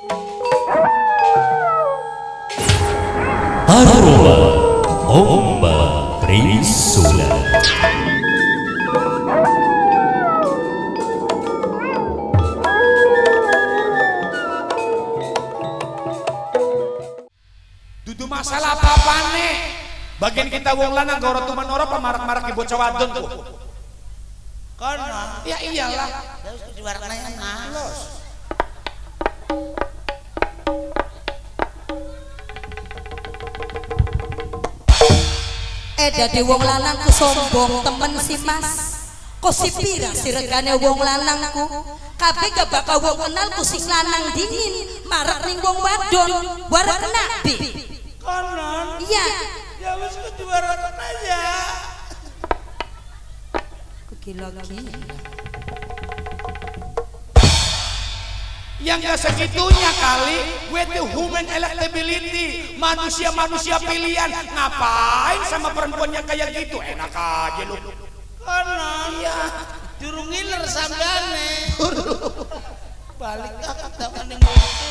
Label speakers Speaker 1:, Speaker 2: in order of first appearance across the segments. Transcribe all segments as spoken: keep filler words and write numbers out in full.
Speaker 1: Aroma Omba Trisula.
Speaker 2: Dudu masalah apa-apa nih. Bagian kita wong lanang goro tuman ora pamarak-marak ibu bocah wadon ku.
Speaker 3: Kono.
Speaker 2: Ya iyalah.
Speaker 3: Terus diwarnai Mas.
Speaker 4: Eh dadi wong lanangku sombong temen si Mas. Kok si pira si regane wong lanangku. Kabeh gak bakal wong kenalku sing lanang dingin. Marak ning wong wadon. Warak kena bi.
Speaker 3: Konon.
Speaker 4: Iya.
Speaker 3: Ya wis kudu warak aja.
Speaker 4: Gila-gila.
Speaker 2: Yang gak segitunya kali, gue tuh human electability, manusia-manusia pilihan. Ngapain sama perempuan yang kayak gitu? Enak aja lu.
Speaker 3: Konon. Iya. Durung ngiler sampeane. Balik ka katakan ning mutu.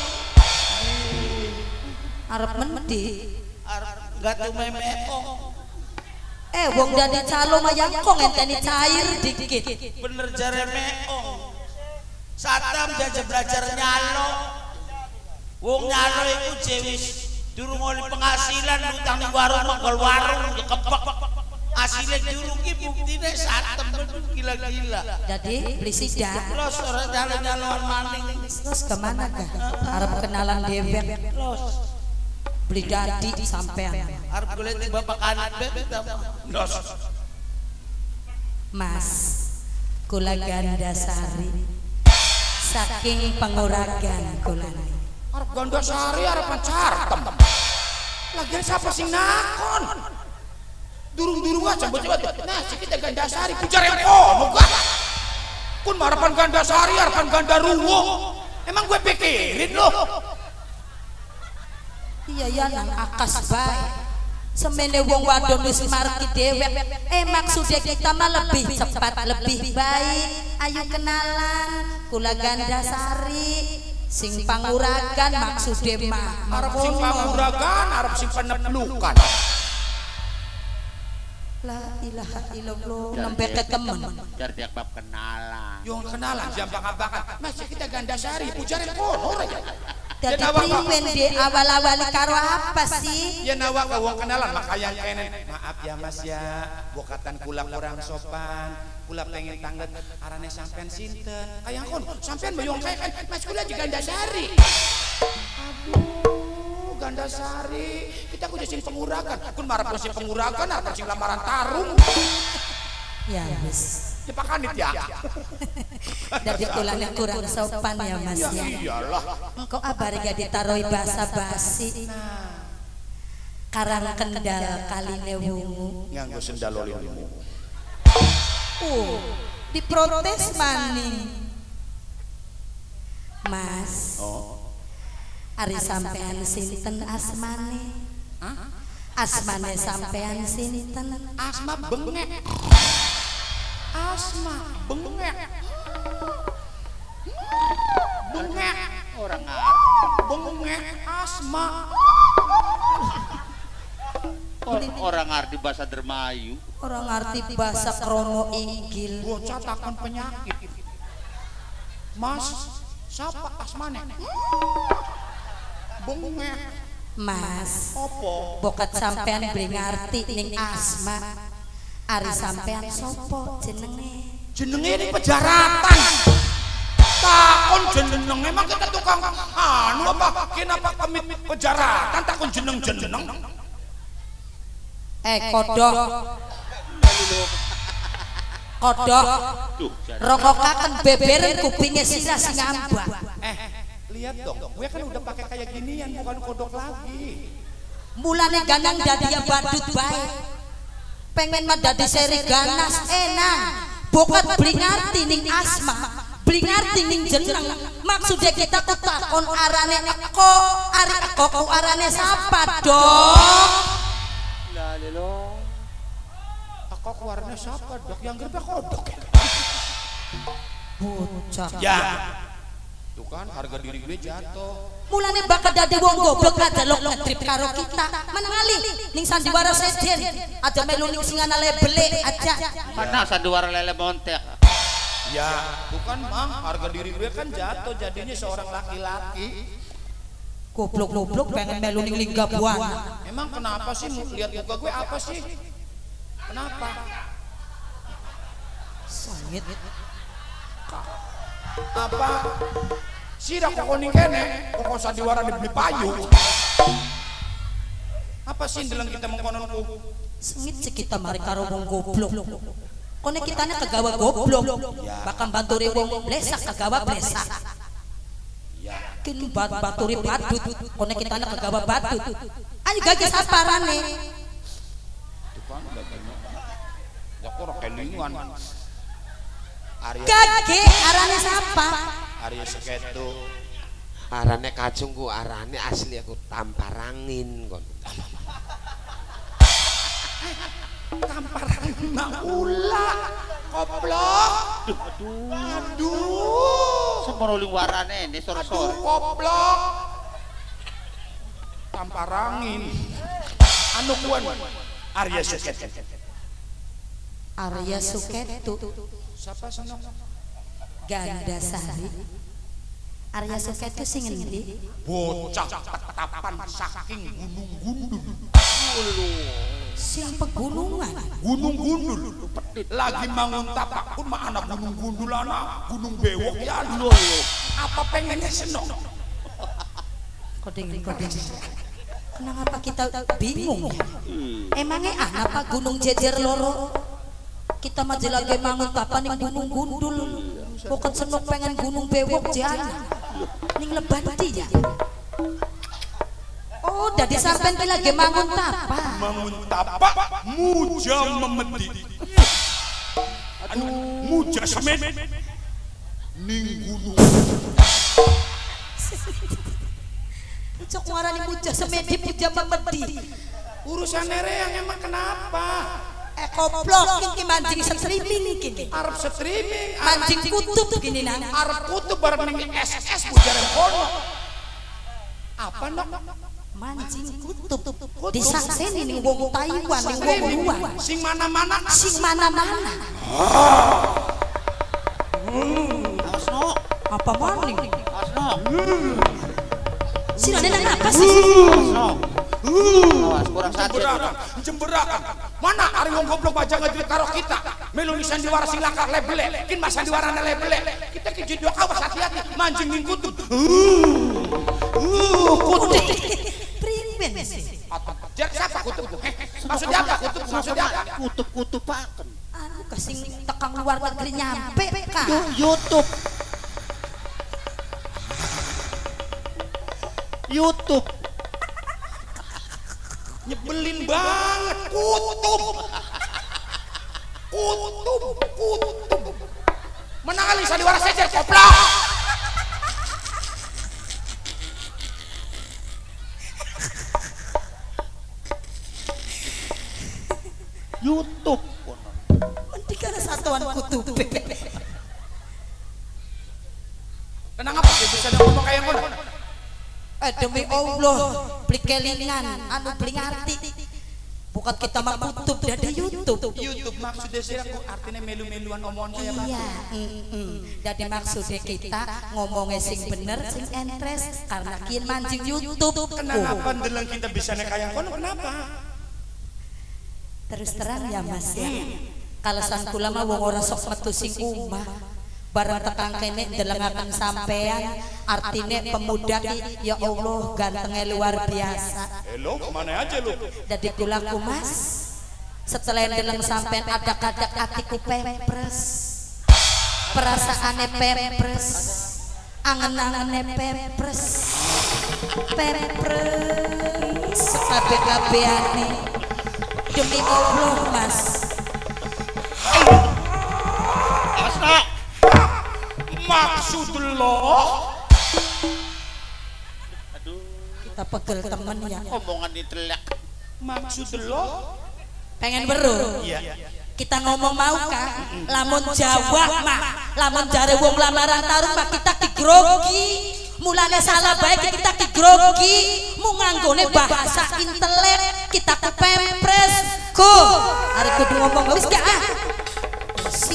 Speaker 4: Arep mendhi.
Speaker 3: Arep gak tumemeo.
Speaker 4: Eh wong dadi calo mayang kok ngenteni cair dikit.
Speaker 3: Bener jare meong. Satam jajah belajar nyalo. Wong nyalo iku jewis durung oleh penghasilan utang ning warung mangkol warung kepek. Asile durung ki buktine satem gila-gila.
Speaker 4: Jadi beli sidak.
Speaker 3: Los ora nyalo-nyaloan maning.
Speaker 4: Terus kemana kah? Arep kenalan dewek.
Speaker 3: Los
Speaker 4: Beli dadi sampean.
Speaker 3: arep golek ning bapak kanan bebek ta.
Speaker 2: Los.
Speaker 4: Mas, kula Gandasari. Saking penguragan kula.
Speaker 2: Arep Gandasari arep Cartem. Lagian siapa sing nakon? Durung-durung aja bocah. Nah, si kita Gandasari pujar yang kono gak? Kun harapan Gandasari harapan Gandaruwo. Emang gue pikirin loh.
Speaker 4: Iya ya nang akas bae. Semene wong wadon wis marki dhewek. Eh maksude kita mah lebih cepat, lebih baik. Ayo kenalan. Kula Gandasari sing panguragan maksude mah.
Speaker 2: Arep sing panguragan, arep sing peneplukan.
Speaker 4: La ilaha illallah nembe ketemen.
Speaker 3: Jar tiap bab kenalan.
Speaker 2: Yo kenalan jam bangak-bangak. Mas kita Gandasari pujar yang kono aja.
Speaker 4: Dadi priwen di awal-awali karo apa sih?
Speaker 2: Ya nawa ka wong kenalan makanya kenen. Maaf ya Mas ya, bokatan kula kurang sopan. Kula pengen tanglet arane sampean sinten. Hayang kon, sampean bayong kae kan Mas kula juga Gandasari. Aduh, Gandasari. Kita kudu sing penguragan. Kun marap sing penguragan arep sing lamaran tarung.
Speaker 4: Ya wis.
Speaker 2: Jepakanit ya.
Speaker 4: Dadi kulane kurang sopan ya Mas ya.
Speaker 2: Iyalah.
Speaker 4: Engko abare gak ditaroi basa basi. Karang kendal kaline wungu.
Speaker 2: Nganggo sendal olinmu.
Speaker 4: Uh, diprotes maning. Mas.
Speaker 2: Oh.
Speaker 4: Ari sampean sinten asmane?
Speaker 2: Hah?
Speaker 4: Asmane sampean sinten?
Speaker 2: Asma bengek. Asma bengek. Bengek
Speaker 3: Orang ngerti.
Speaker 2: bengek asma.
Speaker 3: Orang ngerti bahasa Dermayu.
Speaker 4: Orang ngerti bahasa krono inggil.
Speaker 2: Bocah takon penyakit. Mas, siapa asmane? Bengek.
Speaker 4: Mas,
Speaker 2: Opo?
Speaker 4: bokat sampean beli ngerti ning asma. Ari sampean sopo jenenge?
Speaker 2: Jenenge ini pejaratan. Takon jeneng emang kita tukang anu apa? Kenapa kemit pejaratan takon jeneng-jeneng?
Speaker 4: Eh kodok. Kodok. Rokokaken beberen kupinge sira sing ambak.
Speaker 2: Eh, lihat dong. Gue kan udah pakai kayak ginian bukan kodok lagi.
Speaker 4: Mulane ganang dadi ya badut bae. Pengen mah dadi seri ganas enang. Bokat beli ngerti ning asma. Beli ngerti ning jeneng. Maksudnya kita ku takon arane eko, ari eko ku arane sapa dong?
Speaker 3: Lah lelo.
Speaker 2: Aku keluarnya siapa dok? Yang gerbek kodok ya?
Speaker 4: Bocah.
Speaker 2: Ya, Tuh kan harga diri gue jatuh.
Speaker 4: Mulane bakal dadi wong goblok kadelok ngetrip karo kita. Menengali ning sandiwara seden aja melu ning singana lebele aja.
Speaker 3: Mana sandiwara lele montek.
Speaker 2: Ya, bukan Mang, harga diri gue kan jatuh jadinya seorang laki-laki.
Speaker 4: Goblok-goblok pengen melu ning lingga buana.
Speaker 2: Emang kenapa sih lihat muka gue apa sih? Kenapa?
Speaker 4: Sangit.
Speaker 2: Apa? Sira kok ning kene, kok sandiwara dibeli payu. Apa sih dalam kita mengkononku?
Speaker 4: Sengit sih kita mari karo wong goblok. Kone kitane kegawa goblok. Bakal banturi wong blesak kegawa blesak.
Speaker 2: Ya.
Speaker 4: Kin bat baturi badut. Kone kitane kegawa badut. Ayo gage saparane.
Speaker 2: Itu kan dagangnya. Ya kok kelingan. Arya
Speaker 4: Gage arane sapa?
Speaker 2: Arya Seketu.
Speaker 5: Arane kacungku, arane asli aku Tamparangin kon.
Speaker 2: Tamparangin maula. Goblok.
Speaker 3: Aduh.
Speaker 2: Aduh.
Speaker 3: Semroling warane ini
Speaker 2: Aduh,
Speaker 3: sore-sore.
Speaker 2: goblok. Tamparangin. Anu kuan. Arya Seketu.
Speaker 4: Arya Suketu.
Speaker 2: Siapa sana?
Speaker 4: Gandasari. Arya Suketu sing endi?
Speaker 2: Bocah tetapan saking gunung gundul.
Speaker 4: Sing pegunungan.
Speaker 2: Gunung gundul. Lagi mangun tapak pun mah anak gunung gundul anak gunung bewok ya lo. Apa pengennya senok?
Speaker 4: Koding koding. Kenapa kita bingung ya? Emangnya anak apa gunung jejer loro? Kita mah lagi mangun tapan ning gunung gundul. Pokok senok pengen gunung bewok jana. Ning lebati ya. Oh, dadi sampean ki lagi mangun tapak.
Speaker 2: Mangun tapak muja memedi. Anu muja semen ning gunung.
Speaker 4: Cok ngarani muja semedi muja memedi.
Speaker 2: Urusan nere yang emang kenapa?
Speaker 4: Eh goblok iki mancing streaming iki.
Speaker 2: Arab streaming,
Speaker 4: Mancing kutub gini nang.
Speaker 2: Arab kutub bareng ning S S bujaran kono. Apa nok?
Speaker 4: Mancing kutub. Disakseni ning wong Taiwan ning wong luar.
Speaker 2: Sing mana-mana
Speaker 4: Sing mana-mana.
Speaker 3: Asno,
Speaker 4: Apa maning?
Speaker 3: asno.
Speaker 4: Sirane nang apa sih?
Speaker 3: Asno. Awas kurang satu.
Speaker 2: jemberakan, jemberakan. Mana ari wong goblok aja ngejut karo kita. Melu ni sandiwara sing lakar lebele, kin mas sandiwara lebele. Kita ki judul awas hati-hati mancing ning kutub. Uh, kutub.
Speaker 4: Priben sih.
Speaker 2: Jar siapa kutub? Eh, maksudnya apa kutub? Maksudnya apa?
Speaker 3: Kutub-kutupaken.
Speaker 4: Anu kasing tekang luar negeri nyampe ka.
Speaker 3: YouTube. YouTube.
Speaker 2: Nyebelin banget kutub. Kutub, kutub. Menang kali sandiwara sejer goblok.
Speaker 3: YouTube.
Speaker 4: Mending kana satuan kutub.
Speaker 2: Kenang apa sih bisa ngomong kayak ngono?
Speaker 4: Eh demi Allah, beli kelingan, anu beli ngerti. Bukan kita mah kutub dari YouTube.
Speaker 2: YouTube maksudnya sih aku artinya melu-meluan omongan kayak apa?
Speaker 4: Iya, heeh. Jadi maksudnya kita ngomongnya sing bener, sing entres karena kian mancing YouTube.
Speaker 2: Kenapa ndeleng kita bisa nek kayak kono kenapa?
Speaker 4: Terus terang ya Mas ya. Kalasan kula mah wong ora sok metu sing umah. Barang tekang kene delengaken sampean artine pemuda ki ya Allah gantengnya luar biasa.
Speaker 2: Hello, kemana aja lu?
Speaker 4: Jadi kulaku Mas setelah deleng sampean ada kadak atiku pempres. Perasaane pempres. Angen-angene pempres. Pempres kabeh-kabehane. Demi Allah Mas.
Speaker 3: Asno.
Speaker 2: Maksudullah
Speaker 4: Kita pegel temen ya.
Speaker 3: Omongan ditelek.
Speaker 2: maksudullah
Speaker 4: Pengen beru.
Speaker 2: iya
Speaker 4: kita ngomong mau kan lamun Jawa mah lamun jare wong lamaran tarung mah kita digrogi mulane salah baik kita digrogi mu nganggone bahasa intelek kita kepempres ku arek kudu ngomong wis gak ah si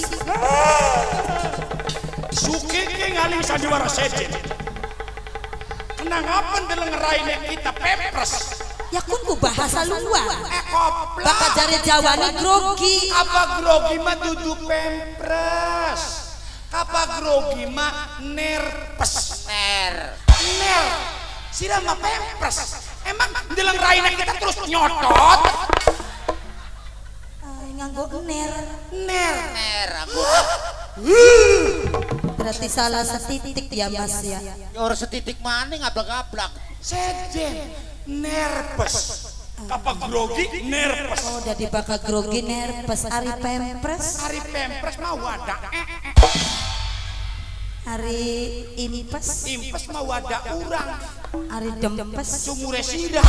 Speaker 2: suki ki ngali sandiwara sejen kenang apa ndeleng raine kita pempres
Speaker 4: ya kun ku bahasa luar
Speaker 2: eh koplak
Speaker 4: bakal jare Jawane grogi
Speaker 2: apa grogi mah dudu pempres apa grogi mah nerpes
Speaker 3: Ner.
Speaker 2: ner sira mah pempres emang ndeleng raine kita terus nyotot
Speaker 4: Ay, nganggo ner
Speaker 2: ner
Speaker 3: Ner aku.
Speaker 4: berarti salah setitik ya Mas ya
Speaker 3: Ya ora setitik maning ablak-ablak.
Speaker 2: sejen nerpes apa grogi nerpes
Speaker 4: oh jadi bakal grogi nerpes ari pempres
Speaker 2: hari pempres mah wadah eh, eh.
Speaker 4: hari impes
Speaker 2: impes mah wadah urang
Speaker 4: hari dempes
Speaker 2: sumure sida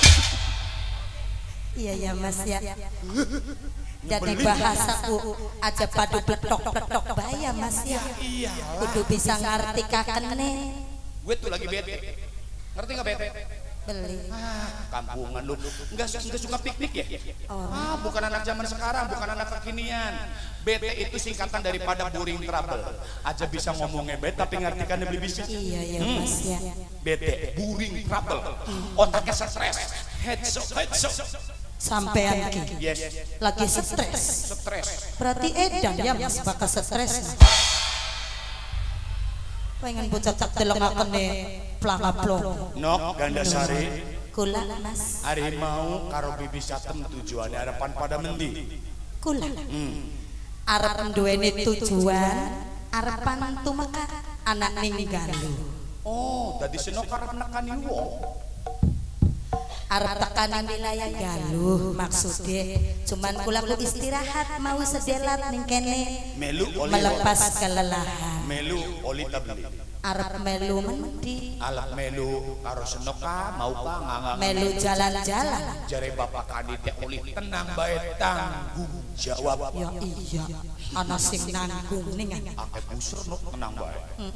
Speaker 4: iya ya Mas ya jadi bahasa ku aja padu pletok-pletok bae ya Mas ya
Speaker 2: iya
Speaker 4: kudu bisa ngerti kakene
Speaker 2: gue tuh lagi bete ngerti nggak bete
Speaker 4: beli
Speaker 2: ah kampungan lu nggak nggak suka piknik ya
Speaker 4: oh.
Speaker 2: ah bukan anak zaman sekarang bukan anak kekinian bete itu singkatan daripada boring trouble aja bisa ngomongnya bete tapi ngartikannya lebih bisa
Speaker 4: iya ya Mas ya
Speaker 2: bete boring trouble otaknya stres headshot headshot
Speaker 4: sampean ki
Speaker 2: yes
Speaker 4: lagi stres
Speaker 2: stres
Speaker 4: berarti edan ya Mas bakal stres pengen bocah tak delengakene planga-plong
Speaker 2: nok Gandasari
Speaker 4: kula Mas
Speaker 2: hari mau karo bibi satem tujuannya harapan pada mendi
Speaker 4: kula
Speaker 2: hmm.
Speaker 4: arep duweni tujuan arepan tumeka anak ninggal
Speaker 2: oh tadi senok arep nekani wong
Speaker 4: arep tekanan wilayah Galuh maksudnya cuman kula ku istirahat mau sedelat ning kene
Speaker 2: melu oli
Speaker 4: melepas kelelahan
Speaker 2: melu oli tabli
Speaker 4: arep melu mendi
Speaker 2: alak melu karo senoka mau ka ngangang
Speaker 4: melu jalan-jalan
Speaker 2: jare bapak kadite oli tenang bae tanggung jawab
Speaker 4: ya iya ana sing nanggung ning
Speaker 2: akeh busur nok tenang bae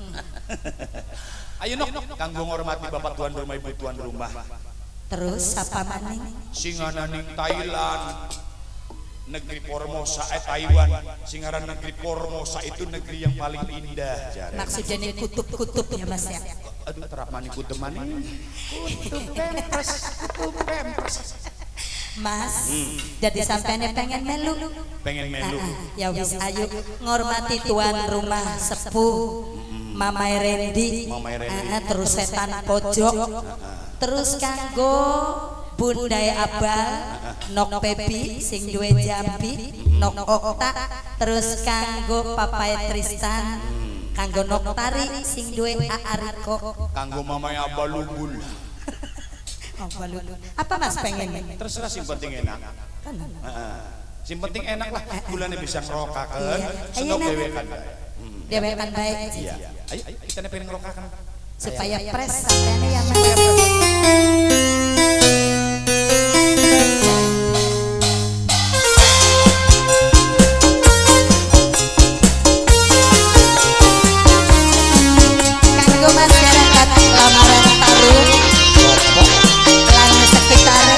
Speaker 2: ayo nok kanggo ngormati bapak tuan rumah ibu tuan rumah
Speaker 4: terus apa maning
Speaker 2: singana ning Thailand negeri Formosa eh Taiwan singaran negeri Formosa itu negeri yang paling indah jare
Speaker 4: maksudnya ning kutub-kutub ya Mas ya
Speaker 2: aduh terap mani kutub mani kutub pempres kutub pempres
Speaker 4: Mas hmm. jadi sampean pengen melu
Speaker 2: pengen melu
Speaker 4: ah, ya wis ayo ngormati tuan rumah sepuh Mama Rendi, uh, terus setan pojok, terus kanggo Bundai Abal, Nok Pepi, sing duwe Jambi, Nok Okta, terus kanggo Papai Tristan, kanggo Nok Tari, sing duwe Aariko,
Speaker 2: kanggo Mama Abal Lubul.
Speaker 4: Apa Mas pengen?
Speaker 2: Terserah sing penting enak. Sing penting enak lah, bulannya bisa ngerokakeun, senok dewe kan.
Speaker 4: Dewekan baik.
Speaker 2: Iya. Ayo, ayo kita pengen ngerokakan
Speaker 4: supaya pres sampeane ya Mas. Kanggo masyarakat lamaran Tarung lan sekitar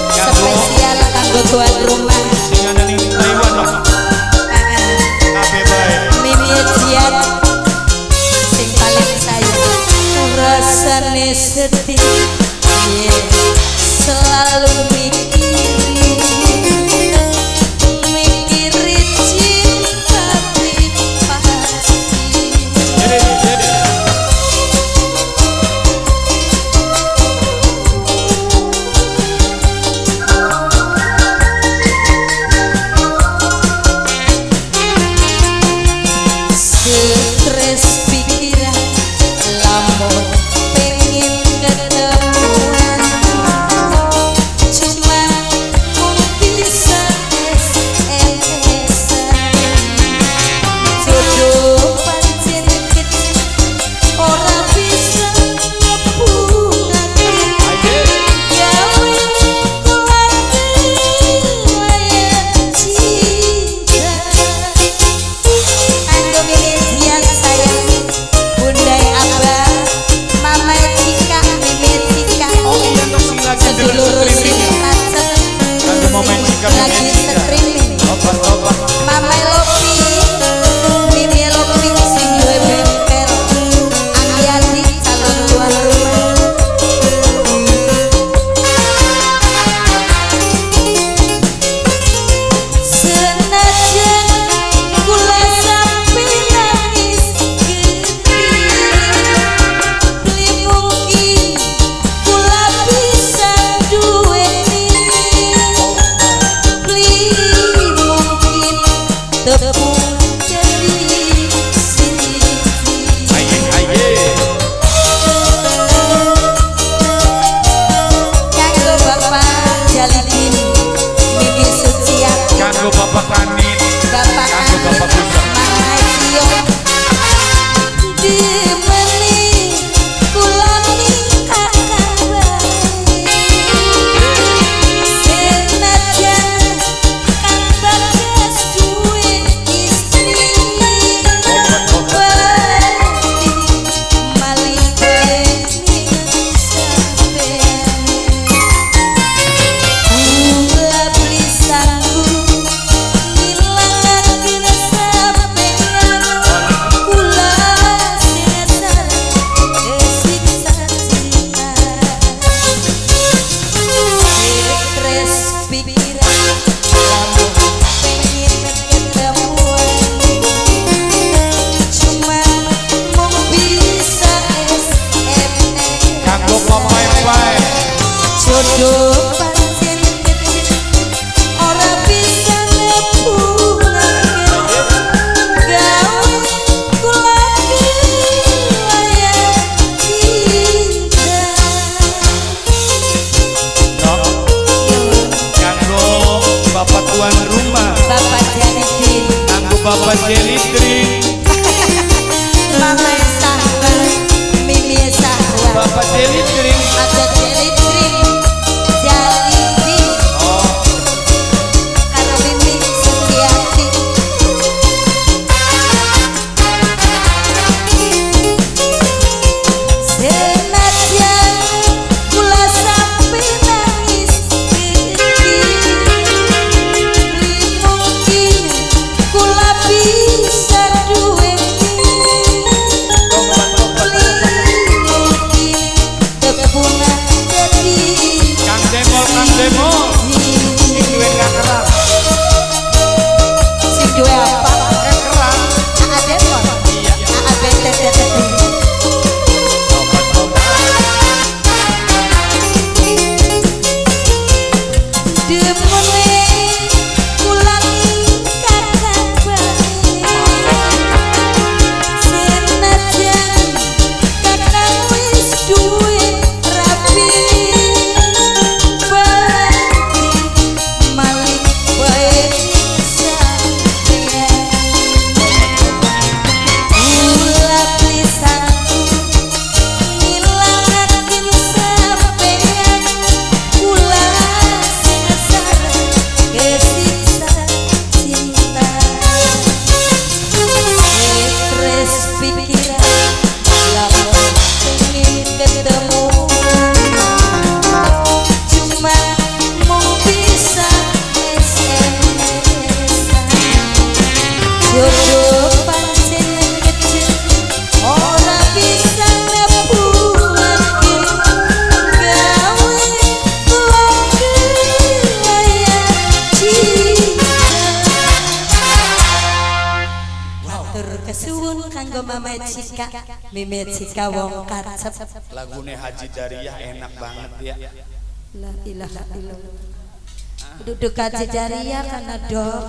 Speaker 4: spesial kanggo tuan rumah
Speaker 2: sing ana ning Taiwan loh. Kabeh Bapak Jelitri,
Speaker 4: Mama Sahwa, Mimi Sahwa,
Speaker 2: Bapak Jelitri,
Speaker 4: ada Jelitri, Jaliti,
Speaker 2: oh,
Speaker 4: karo Mimi Setiati. Senajan kula sampe nangis gede, mungkin kula bisa duweni, mungkin tepungan jadi
Speaker 2: Kang Demol, Kang Demol, ini duwe kekeran,
Speaker 4: sing duwe apa?
Speaker 2: kekeran,
Speaker 4: Aa Demon,
Speaker 2: iya,
Speaker 4: Aa Bete Bete. Demone kula kakak bae, senajan kakak wis duwe rapi, berarti malik bae sampeyan. Kula pisanku ngilangaken sampeyan, kula sasar kesiksa cinta. Stres pikiran lamun pengen ketemu, cuma mau bisa S M S-an. Jodoh pancen kecil ora bisa ngebuake, gawe layar cinta. Matur kesuwun kanggo Mama Cika, Mime Cika wong kacep.
Speaker 2: lagune Haji Dariyah enak banget ya.
Speaker 4: La ilaha illallah. Duduk Haji Dariyah karena dong.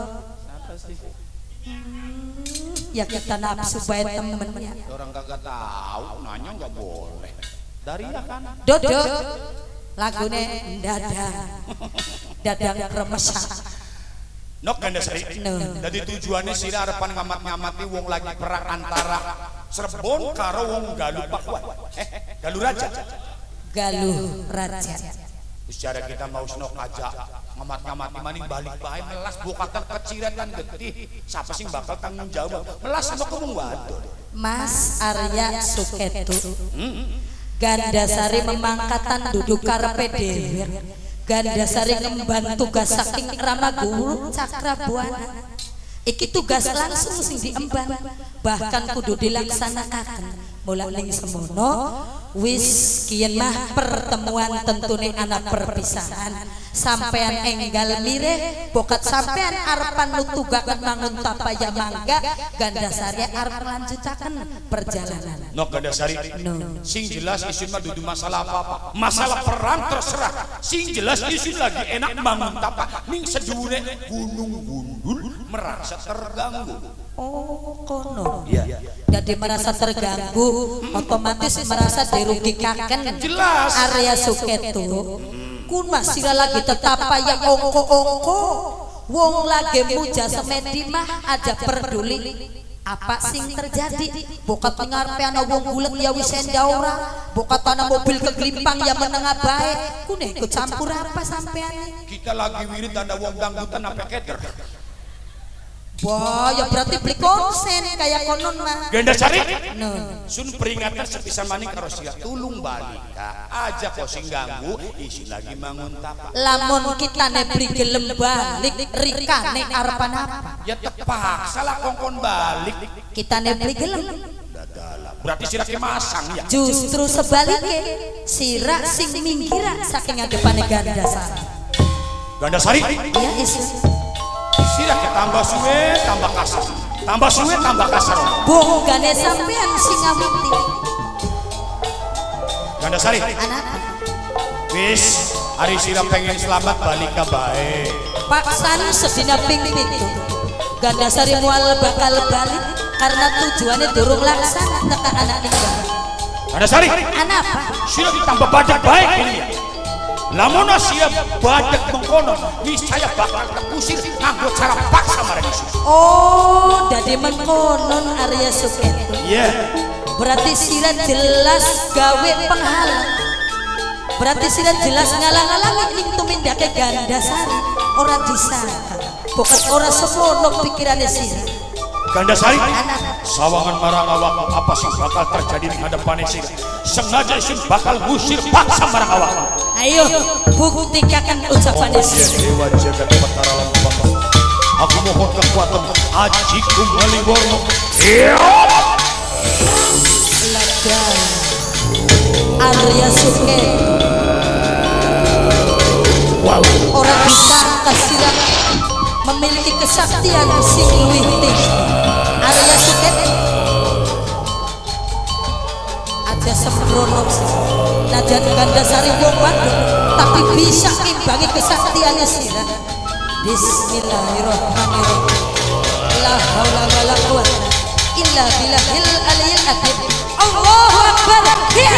Speaker 4: Ya kita nafsu bae temennya.
Speaker 2: Orang kagak tahu, nanya nggak boleh. Dariyah kan?
Speaker 4: Dodok lagune dadang. Dadang kremesan.
Speaker 2: Nok Gandasari.
Speaker 4: No.
Speaker 2: Jadi tujuannya sih harapan ngamat-ngamati wong lagi perang antara Cirebon karo wong Galuh Pakuan. Eh, Galuh Raja.
Speaker 4: Galuh Raja.
Speaker 2: Secara kita mau senok aja ngamat-ngamati maning balik bae melas bokatan keciran kan getih. Siapa sih bakal tanggung jawab? Melas sama kumung wadon.
Speaker 4: Mas Arya Suketu. Gandasari memangkatan duduk karepe dhewe. Gandasari ngemban tugas saking Rama Guru Cakrabuana. Iki tugas langsung sing diemban, bahkan kudu dilaksanakan. Mula ning semono wis kiyen mah pertemuan tentune anak perpisahan. Sampean enggal mireh bokat sampean arepan nutugaken mangun tapaya mangga, Gandasari arep lanjutaken perjalanan.
Speaker 2: Nok Gandasari.
Speaker 4: No.
Speaker 2: Sing jelas isun mah dudu masalah apa-apa. Masalah perang terserah. Sing jelas isun lagi enak bangun tapak ning sedune Gunung Gundul merasa terganggu.
Speaker 4: Oh, kono.
Speaker 2: Iya.
Speaker 4: Jadi merasa terganggu, otomatis merasa dirugikan.
Speaker 2: Jelas.
Speaker 4: Arya Suketu. Kun masih lagi tetap yang ongko-ongko. Wong lagi muja semedi mah aja peduli. Apa sing terjadi? Bokat ngarepe ana wong bulet ya wis ora. Bokat ana mobil keglimpang ya menengah bae. Kune ikut campur apa sampean?
Speaker 2: Kita lagi wirid ada wong dangdutan apa keter.
Speaker 4: Wah, ya berarti beli konsen kayak konon mah.
Speaker 2: Gandasari.
Speaker 4: No.
Speaker 2: Sun peringatan sepisan maning karo sia tulung balik aja kok sing ganggu isi lagi mangun tapak.
Speaker 4: Lamun kita ne beli gelem balik rikane arepan apa?
Speaker 2: Ya terpaksa lah kongkon balik.
Speaker 4: Kita ne beli gelem.
Speaker 2: Dadalah. Berarti sira ki masang ya.
Speaker 4: Justru sebaliknya sira sing minggira saking ngadepane Gandasari.
Speaker 2: Gandasari.
Speaker 4: Ya Yesus.
Speaker 2: Sira ki tambah suwe tambah kasar. Tambah suwe tambah kasar.
Speaker 4: Bongane sampean sing ngawiti.
Speaker 2: Gandasari.
Speaker 4: Anak
Speaker 2: Wis, hari sira pengen selamat balik ka bae.
Speaker 4: paksane sedina ping pitu. Gandasari mual bakal balik karena tujuannya durung laksana tekan anak ninggal.
Speaker 2: Gandasari.
Speaker 4: Anak apa?
Speaker 2: Sira ki tambah badak baik ini ya. lamun siap badek mengkono niscaya bakal terusir nganggo cara paksa marang isu.
Speaker 4: Oh, dadi mengkonon Arya Suketo.
Speaker 2: Iya.
Speaker 4: Berarti sira jelas gawe penghalang. Berarti sira jelas ngalang-alangi ning tumindake Gandasari. Ora disangka. Bukan ora semono pikirane sira.
Speaker 2: Gandasari, sawangan marang awak apa sih bakal terjadi di hadapan sira? Sengaja isun bakal ngusir paksa marang awak.
Speaker 4: Ayo buktikan ucapan sira.
Speaker 2: Dewa jagat batara lan bakal. Aku mohon kekuatan Aji Kumbaliwarna. Iya.
Speaker 4: Lagan Arya Suketo.
Speaker 2: Wow.
Speaker 4: Orang bisa kasirang memiliki kesaktian sing luwih tinggi. Arya Suketo aja sembrono najan Gandasari wong wadon tapi bisa imbangi kesaktiannya sira. Bismillahirrahmanirrahim. La haula wala quwwata illa billahil aliyyil azim. Allahu akbar. Ya.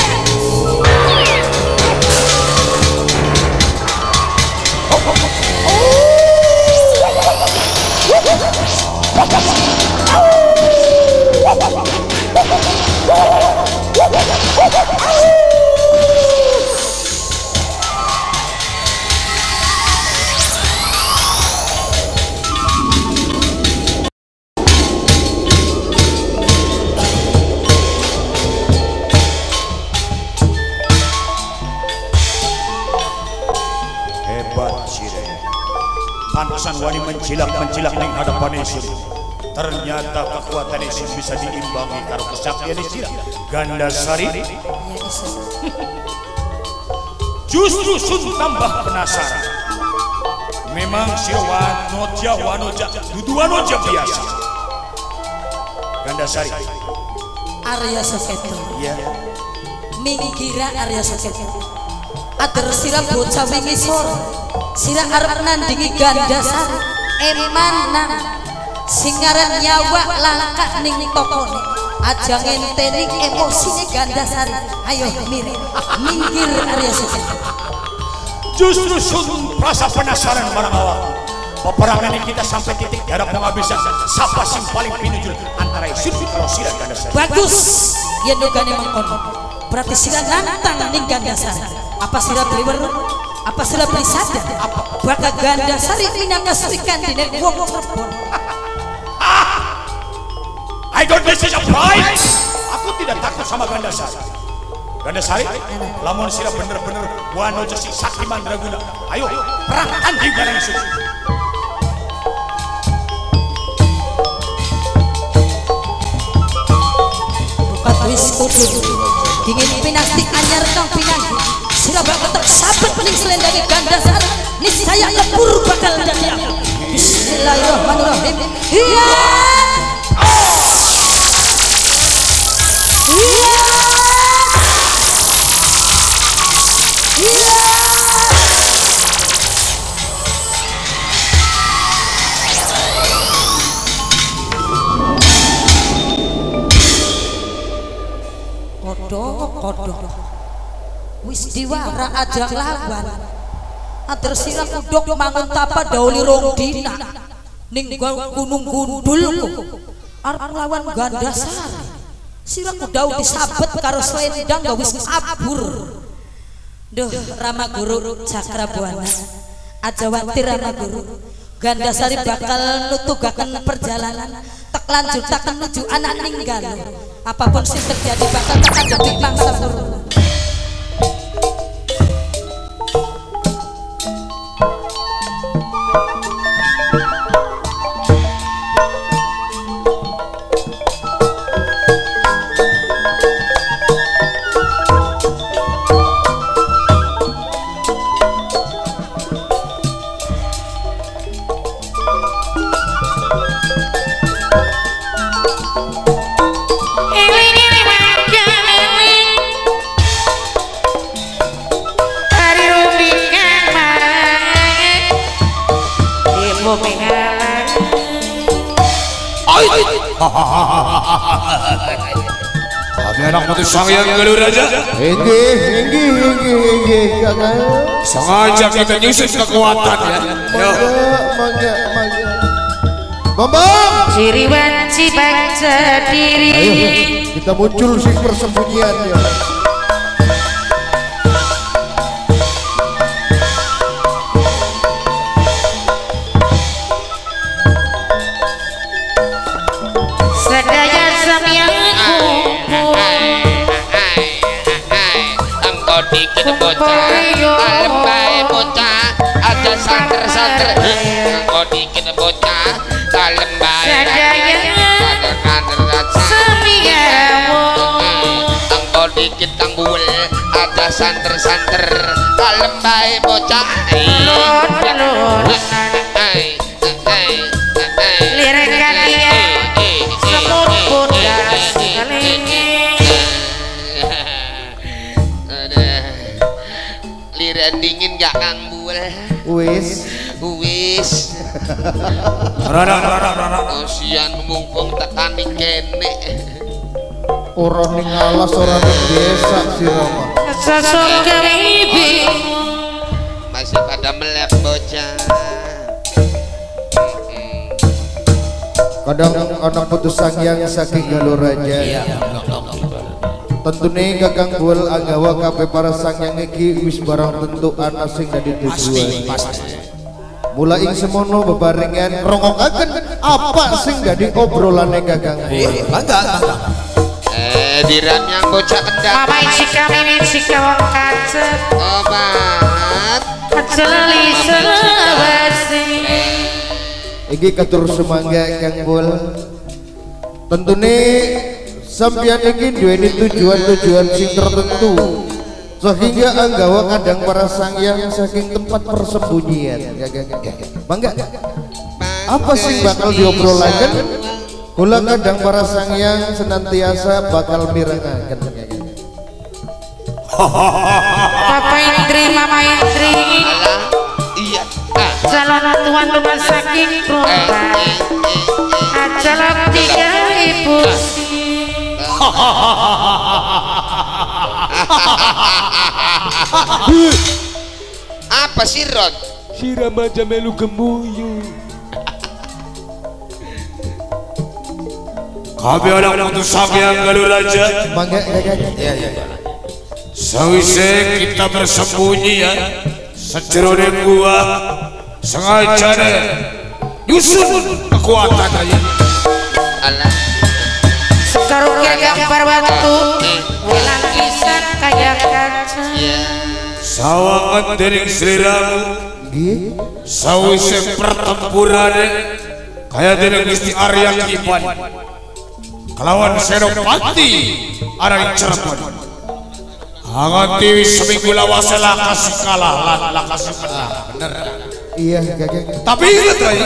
Speaker 2: Pantesan wani mencilak-mencilak ning hadapan isun. Ternyata kekuatan isun bisa diimbangi karo kesaktian isun. Gandasari. Justru sun tambah penasaran. Memang si wanoja wanoja dudu wanoja biasa. Gandasari.
Speaker 4: Arya Suketo.
Speaker 2: Iya.
Speaker 4: Mingira Arya Suketo. Ader sira bocah wingi sore. Sira arep nandingi Gandasari emanang sing aran nyawa langka ning tokone aja ngenteni emosine Gandasari. Ayo mirip minggir Arya Suketo.
Speaker 2: Justru sun rasa penasaran marang awak. Peperangan ini kita sampai titik darah penghabisan. Siapa sing paling pinujul antara isun karo sira Gandasari?
Speaker 4: Bagus yen nugane mengkono. Berarti sira nantang ning Gandasari. Apa sira beli weruh? Apa sudah beli sadar? Apa bakal Gandasari minangka serikan dine wong Cirebon?
Speaker 2: I don't this is a fight. Aku tidak takut sama Gandasari. Gandasari, lamun sira bener-bener wanoja si sakti mandraguna. Ayo perang tanding bareng isun.
Speaker 4: Bukat wis kudu dingin pinasti anyar kang pinanggi. Sira bakal tak sabet pening selendangi Gandasari niscaya lebur bakal dadi aku. Bismillahirrahmanirrahim. Iya. Iya. Iya. Kodok kodok wis diwara aja lawan ader sira kudok mangun tapa dauli rong dina ning gunung gundul arep lawan Gandasari sira kudau disabet karo selendang gak wis kabur. Duh Rama Guru Cakrabuana aja watir Rama Guru Gandasari bakal nutugaken perjalanan tek lanjutaken nuju anak ninggal. Apapun sing terjadi bakal tak ada di mangsa turun.
Speaker 1: anak putus sang yang Galuh Raja.
Speaker 6: Inggih, inggih, inggih, inggih, Kakang.
Speaker 1: Sengaja kita nyusun kekuatan ya. Yo.
Speaker 6: Mangga, mangga, mangga. Bambang.
Speaker 4: Ciriwan Cibangsa diri.
Speaker 6: Ayo, kita muncul sing persembunyian ya.
Speaker 4: Sedaya samyang
Speaker 5: engkau dikit bocah alam bae bocah aja santer-santer engkau dikit bocah alam bae
Speaker 4: Sedaya samyawo
Speaker 5: engkau dikit kang buel aja santer-santer alam bae bocah
Speaker 4: lirik kalian semut bodas
Speaker 5: lirik dingin gak kang buel
Speaker 6: Wis.
Speaker 5: wis
Speaker 1: Rada rada rada.
Speaker 5: osian mumpung tekani kene
Speaker 6: Ora ning alas, ora ning desa si Rama.
Speaker 4: sosok gawe
Speaker 5: masih pada melek bocah.
Speaker 6: Kadang anak putus sangyang saking Galuh Raja. Tentune Kakang Buel agawa kabeh para sangyang iki wis barang tentu ana sing dadi tujuan. Mula ing semono bebarengan rongokaken apa sing dadi obrolane Kakang Buel.
Speaker 5: Eh diran yang bocah kendang
Speaker 4: mama sika mimin sika wong kacet
Speaker 5: obat
Speaker 4: kaceli selawasi
Speaker 6: Iki katur semangga Kang Buel. Tentune sampeyan iki duweni tujuan-tujuan sing tertentu sehingga anggawa kadang para sangyang saking tempat persembunyian. Mangga. Apa sih bakal diobrolaken? Kula kadang para sangyang senantiasa bakal mirengaken.
Speaker 4: Papa Indri Mama Indri
Speaker 5: alah iya ah
Speaker 4: calon tuan rumah sakit Rumah ajalah tiga ibu
Speaker 5: apa sih Rod
Speaker 1: Si Ramaja melu gemuyu. Kami anak putus sang yang Galuh Raja.
Speaker 6: Mangga Kakang.
Speaker 1: Sawise kita bersembunyi ya sejerone gua sengaja deh nyusun kekuatan aja.
Speaker 5: alah
Speaker 4: sekarungnya gambar batu wilang pisan kayak kaca
Speaker 5: ya
Speaker 1: Sawangan dening sliramu
Speaker 6: Nggih.
Speaker 1: sawise pertempuran kaya dening Gusti Arya Kiban kelawan Senopati arang Cirebon. Angati seminggu lawas lakas kalah lan lakas menang. Bener.
Speaker 6: Iya Kakang.
Speaker 1: Tapi ingat lagi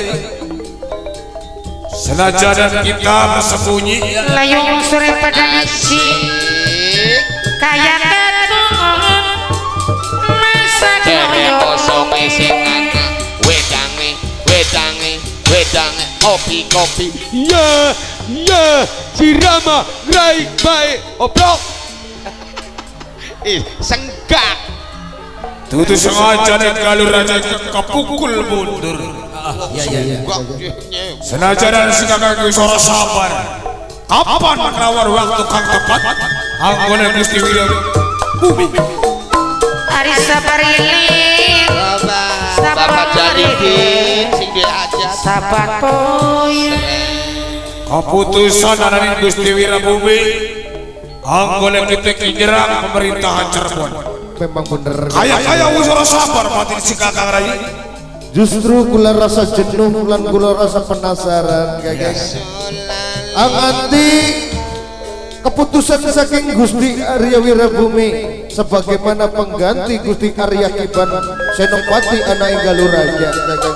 Speaker 1: senajan kita bersembunyi
Speaker 4: layung sore pada isi
Speaker 5: asik
Speaker 4: kayak katungan masa
Speaker 5: dene
Speaker 4: koyo
Speaker 5: kosong sing ana wedange wedange wedange kopi kopi
Speaker 1: ya ya si Rama rai bae oprok
Speaker 5: ih senggak
Speaker 1: tutu sengaja nih Galuh Raja kepukul mundur
Speaker 5: senggak
Speaker 1: senajan si kakak suara sabar kapan menawar waktu kang tepat anggone Gusti Wira bumi
Speaker 4: hari sabar lilin
Speaker 5: Bapak Bapak jadi sing duwe aja
Speaker 4: sabar poin
Speaker 1: keputusan ananing Gusti Wira bumi anggone kita nyerang pemerintahan Cirebon.
Speaker 6: Memang bener.
Speaker 1: Kayak kayak usara sabar batin si kakang Rai.
Speaker 6: Justru kula rasa jenuh lan kula rasa penasaran Kakang. Angati keputusan saking Gusti Arya Wirabumi sebagaimana pengganti Gusti Arya Kiban Senopati anak Galuh Raja.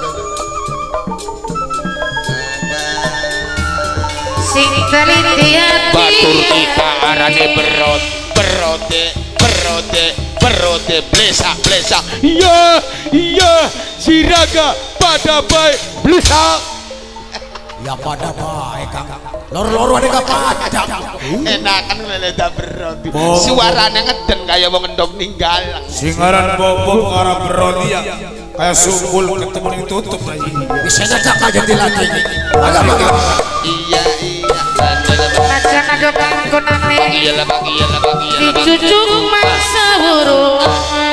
Speaker 4: sing teliti hati
Speaker 5: batur kita arane berot berode berode berode blesak blesak
Speaker 1: Iya iya si raga pada baik blesak
Speaker 2: Ya pada baik Kang. Loro-loro ada kapadang.
Speaker 3: Enakan leleda berarti. Suaranya ngeden kayak wong ngendong ninggal.
Speaker 1: Singaran bobo karena berodi ya. Kayak sumpul ketemu yang tutup lagi.
Speaker 2: Bisa ngajak aja di lagi. Agak bagi.
Speaker 3: Iya iya.
Speaker 7: Acan ada panggonane.
Speaker 3: Iya lah bagi iya lah bagi iya lah bagi.
Speaker 7: Dicucuk masa burung.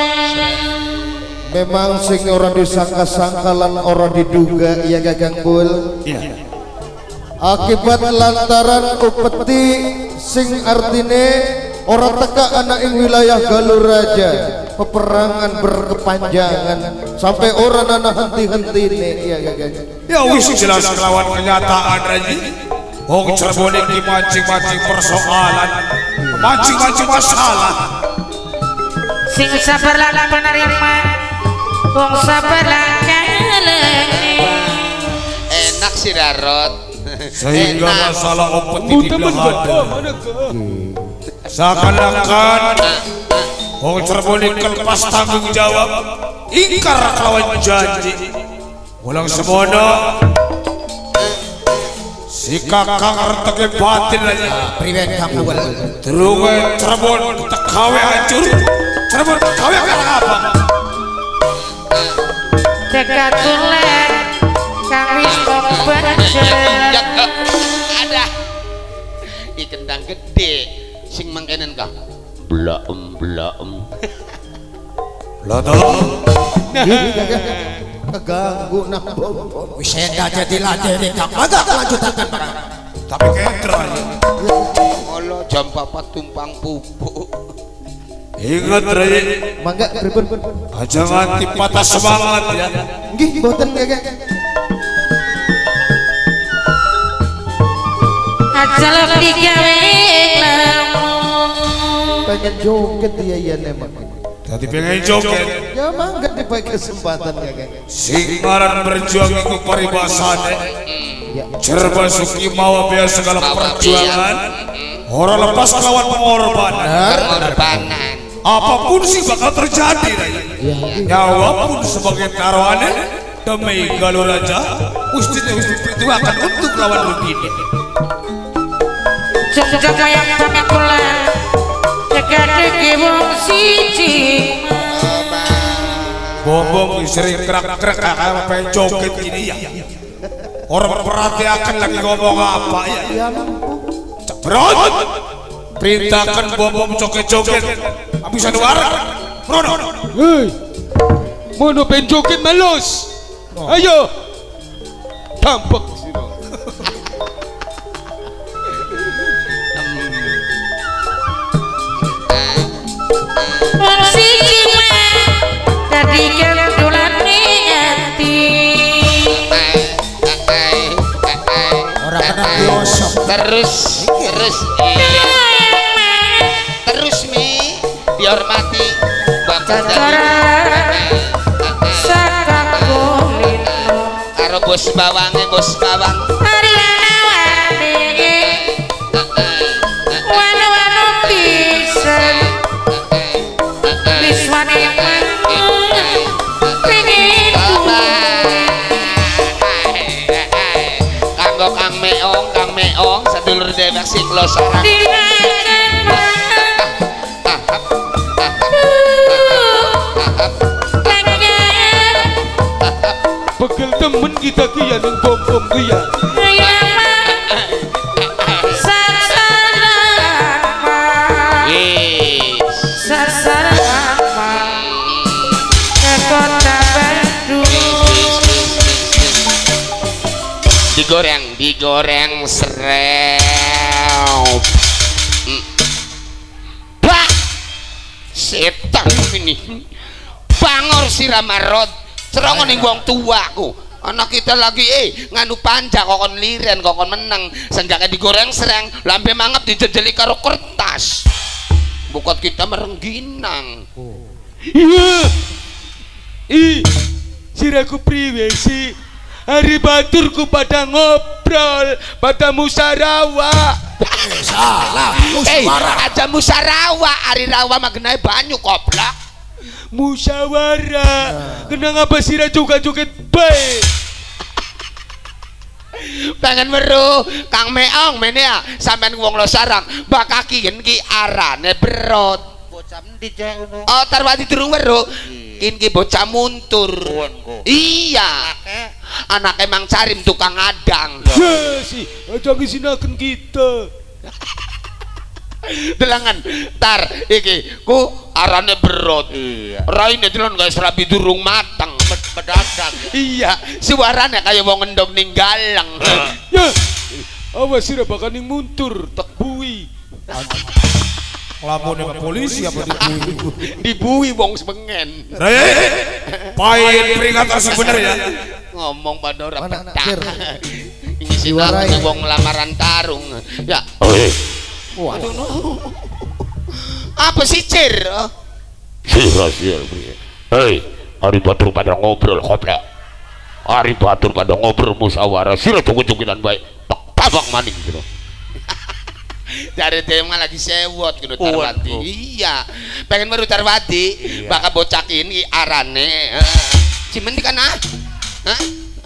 Speaker 6: Memang sing ora disangka-sangka lan ora diduga ya Kakang Pul.
Speaker 1: Iya.
Speaker 6: Akibat lantaran upeti sing artine ora teka anak ing wilayah Galuraja, peperangan berkepanjangan sampai orang nana henti-hentine ya Kakang.
Speaker 1: Ya wis jelas kelawan kenyataan aja. Wong Cirebon iki mancing-mancing persoalan, mancing-mancing masalah.
Speaker 7: Sing sabar lan penerima. Wong sabar lan kaleng.
Speaker 3: Enak sih Darot.
Speaker 1: Sehingga masalah opeti di belakang seakan-akan Wong Cirebon iki lepas tanggung jawab, ingkar kelawan janji. Ulang semono si kakang reteke batin aja.
Speaker 2: Priwen Kang Pul.
Speaker 1: Terunge Cirebon tekawe hancur. Cirebon tekawe karena apa?
Speaker 7: Dekat tulen kang wis membaca.
Speaker 3: Ada i kendang gede sing mangkenen kah blaem blaem
Speaker 1: Lah toh
Speaker 6: Keganggu nah bom.
Speaker 2: Wis aja di lagi Kang. Agak lanjutakan Kang.
Speaker 1: tapi ketro aja.
Speaker 3: Molo jam papat tumpang pupuk.
Speaker 1: Ingat Ray,
Speaker 6: Mangga pripun?
Speaker 1: aja nganti patah semangat ya.
Speaker 6: Nggih mboten Kakang.
Speaker 7: Aja lebih gawe lamun.
Speaker 6: Pengen joget ya ya memang.
Speaker 1: Tadi pengen joget.
Speaker 6: Ya mangga dipakai kesempatan Kakang.
Speaker 1: Singaran berjuang itu paribasane. Cirebon suki mawa biasa segala perjuangan. Orang lepas lawan pengorbanan.
Speaker 3: Pengorbanan.
Speaker 1: Apapun sih bakal terjadi Ray. Nyawa pun sebagai taruhannya demi Galuraja. Ustinya usti perjuangan untuk lawan begini.
Speaker 7: Jogja kaya kami kula. Jaga-jaga wong siji.
Speaker 1: Bombong sering kerak-kerak kayak pengen joget gini ya. Orang perhatikan lagi ngomong apa ya.
Speaker 6: Ya mampu.
Speaker 1: Berat. Perintahkan bombong joget-joget. Bisa duara. Brono.
Speaker 5: Hei, mono pengen joget malos. Ayo, tampak sini.
Speaker 7: Wong siji mah dadi kendulane ati.
Speaker 2: Ora kena biasa.
Speaker 3: Terus terus terus mi dihormati Bapak dari
Speaker 7: Saka kulino.
Speaker 3: karo bos bawange bos bawang.
Speaker 7: Ariana wane. Wanu-wanu pisan. Wiswane mah pengen
Speaker 3: Kanggo Kang Meong, Kang Meong sedulur dewek siklosan.
Speaker 7: dinakan
Speaker 5: Pegel temen kita kia neng bom-bom kia.
Speaker 3: Digoreng, digoreng serew. Bah, setan ini. Bangor siramarot. Serongo ning wong tuaku. Anak kita lagi eh nganu panja kokon liren kokon menang senjake digoreng sereng lambe mangap dijejeli karo kertas. Bukot kita merengginang.
Speaker 5: Iya, ih, siraku priwe sih. Hari baturku pada ngobrol, pada musyawarah.
Speaker 2: Salah.
Speaker 3: Eh, aja musyawarah, hari rawa mah genai banyu koplak.
Speaker 5: Musyawarah, kenang apa sirah juga joget baik? pengen weruh Kang Meong mene ya sampean wong lo sarang bakaki yen ki arane berot
Speaker 3: bocah endi cek ngono
Speaker 5: oh tarwati durung weruh kin ki bocah muntur iya anake Mang Carim tukang adang
Speaker 1: ya sih aja ngisinaken kita
Speaker 5: delangan tar iki ku arane berot
Speaker 3: iya
Speaker 5: raine delon guys rabi durung matang
Speaker 3: mendadak
Speaker 5: iya suarane kaya wong endog ning galang
Speaker 1: ya awas sira bakal ning muntur tak bui lamun sama polisi apa dibui
Speaker 5: dibui wong sebengen
Speaker 1: Raya pahit peringatan sebenarnya
Speaker 5: ngomong pada orang
Speaker 6: Mana,
Speaker 5: petak
Speaker 6: Kir?
Speaker 5: ini sih
Speaker 6: Diwarai.
Speaker 5: wong lamaran tarung ya
Speaker 6: Waduh.
Speaker 5: apa sih Cir
Speaker 8: Sia-sia. Hei, hari batur pada ngobrol koplak. Hari batur pada ngobrol musyawarah. Sila tunggu-tungguan baik. Tak tabak maning gitu.
Speaker 5: dari tema lagi sewot gitu Tarwati iya pengen baru Tarwati iya. Bakal bocakin i arane uh, cimen di kana hah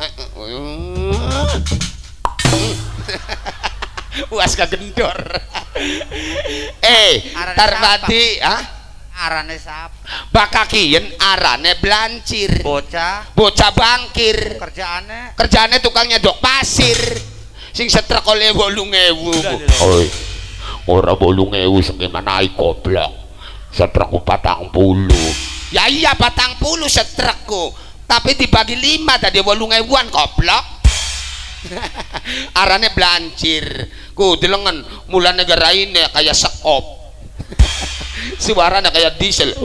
Speaker 5: was kagendor eh Tarwati ah
Speaker 3: arane sapa
Speaker 5: bakakien arane blancir
Speaker 3: bocah
Speaker 5: bocah bangkir
Speaker 3: kerjaane
Speaker 5: kerjaane tukang nyedok pasir sing setrek oleh wolung ewu
Speaker 8: Oi, ora bolong ewu sengke manai koplak. Setrekku patang puluh.
Speaker 5: ya iya patang puluh setrekku tapi dibagi lima tadi wolung ewuan koplok arane blancir ku delengen mulan negara ini kayak sekop suaranya kayak diesel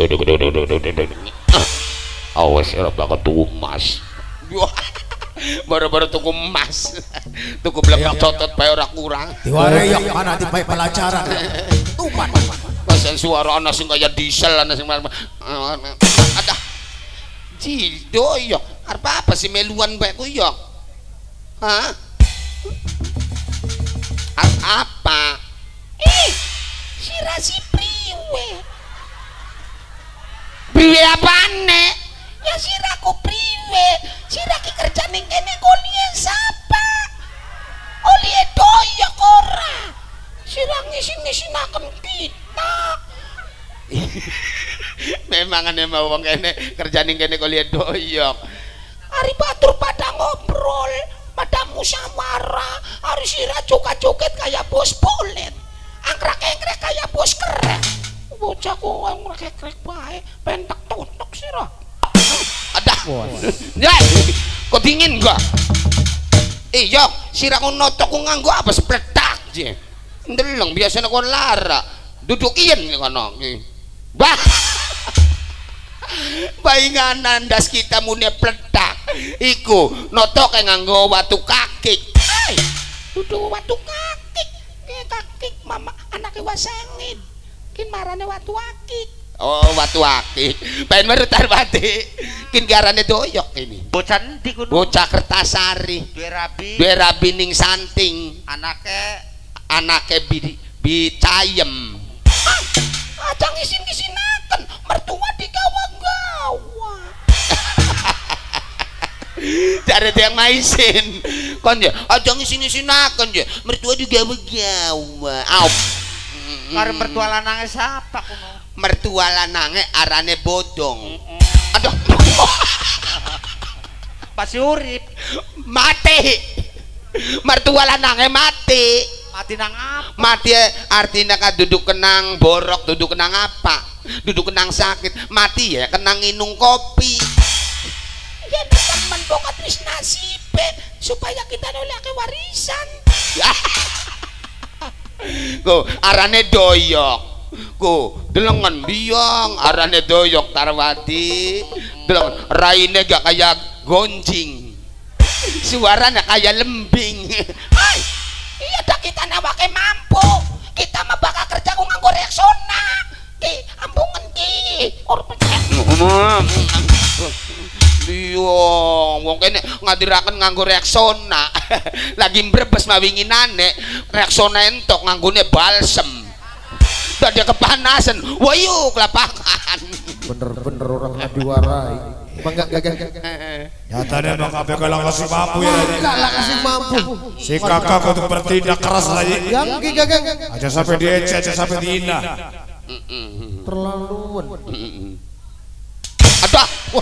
Speaker 8: awas era bakal tumas
Speaker 5: baru-baru tuku emas tuku belakang cotot pakai orang kurang
Speaker 2: Diwarai yang mana di baik pelajaran tuman
Speaker 5: pasan suara anak sing kayak diesel anak sing ada jido yok apa apa sih meluan baik kuyok hah apa ih si rasi priwe priwe apane ya siraku priwe siraki kerja ning kene kolien sapa olie doyok ora sirang ngisin-ngisinaken kita memang ane mau wong kene kerja ning kene kolien doyok hari batur pada ngobrol pada musyawarah hari sirah joget-joget kayak bos polet angkrek-angkrek kayak bos kerek bocah kok angkrek-angkrek bae pentak tontok sirah ada ya kok dingin gak eh yok sirah kok notok kok nganggo apa sepletak je ndeleng biasanya kok lara duduk ian kono bah baingan das kita mune pletak iku notok kayak nganggo watu kakik ay duduk watu kakik kayak kakik mama anaknya wasangin kin marane watu akik oh watu akik pengen baru Tarwati kin garane doyok ini
Speaker 3: bocah endi kudu
Speaker 5: bocah Kertasari
Speaker 3: duwe rabi
Speaker 5: duwe rabi ning santing
Speaker 3: anake
Speaker 5: anake bi bicayem ah aja ngisin-ngisinaken mertua digawa-gawa dari yang maisin kon ya aja ngisin-ngisinaken ya mertua digawa-gawa au
Speaker 3: karo mertua lanange sapa kuno
Speaker 5: mertua lanange arane bodong aduh
Speaker 3: pasti urip
Speaker 5: mati mertua lanange mati
Speaker 3: mati nang apa
Speaker 5: mati artinya kan duduk kenang borok duduk kenang apa duduk kenang sakit mati ya kenang inung kopi ya teman bokat wis nasibe supaya kita nolak ke warisan ku arane doyok ku delengen biang arane doyok Tarwati delengen raine gak kayak gonjing suaranya kayak lembing hai iya dah kita nawake mampu kita mah bakal kerja ku nganggo reksona ki ampungan ki or pecah iya wong kene ngadiraken nganggo reksona lagi mbrebes mawinginane reksona entok nganggone balsem dadi kepanasan wayu kelapakan
Speaker 6: bener-bener orang nggak diwarai. Bangga gak gak.
Speaker 1: Nyatanya bang K P K lah kasih mampu ya.
Speaker 6: Enggak lah kasih mampu.
Speaker 1: Si kakak untuk bertindak keras lagi.
Speaker 6: Yang gak gak.
Speaker 1: Aja sampai diecek, aja sampai dihina.
Speaker 6: Terlaluan.
Speaker 5: Ada.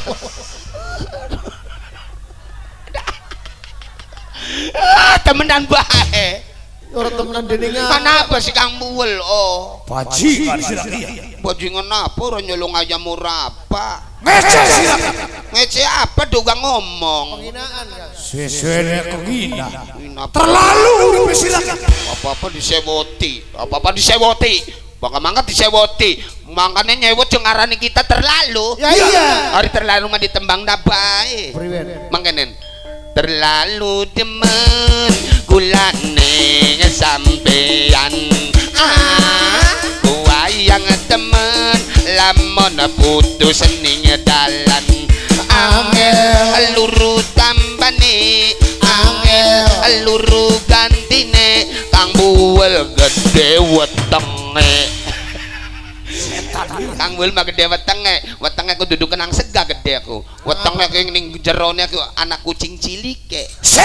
Speaker 5: Ah, temenan baik.
Speaker 6: Orang temenan deningan.
Speaker 5: Kenapa sih Kang Buwel? Oh,
Speaker 1: Bajingan silang iya.
Speaker 5: bajingan apa? Orang nyolong ayam murah apa?
Speaker 1: Ngece silang.
Speaker 5: Ngece apa? Doga ngomong.
Speaker 6: Penghinaan kan.
Speaker 1: Sesuai kegina.
Speaker 5: Ini apa?
Speaker 1: Terlalu udah silang.
Speaker 5: Apa-apa disewoti, apa-apa disewoti. Bangga mangkat disewoti. Makanya nyewot cengarani kita terlalu.
Speaker 6: Ya iya.
Speaker 5: Hari terlalu mah ditembang dabai.
Speaker 6: Priwen.
Speaker 5: Mangkenen. Terlalu demen kulane sampean ah wayang temen lamun putus ning dalan angel luru tambane angel luru gantine Kang Buwel gede wetenge Kang Buwel mah gede wetenge, wetenge aku duduk kenang sega gede aku. Wetenge kaya ning jerone aku anak kucing cilik ke.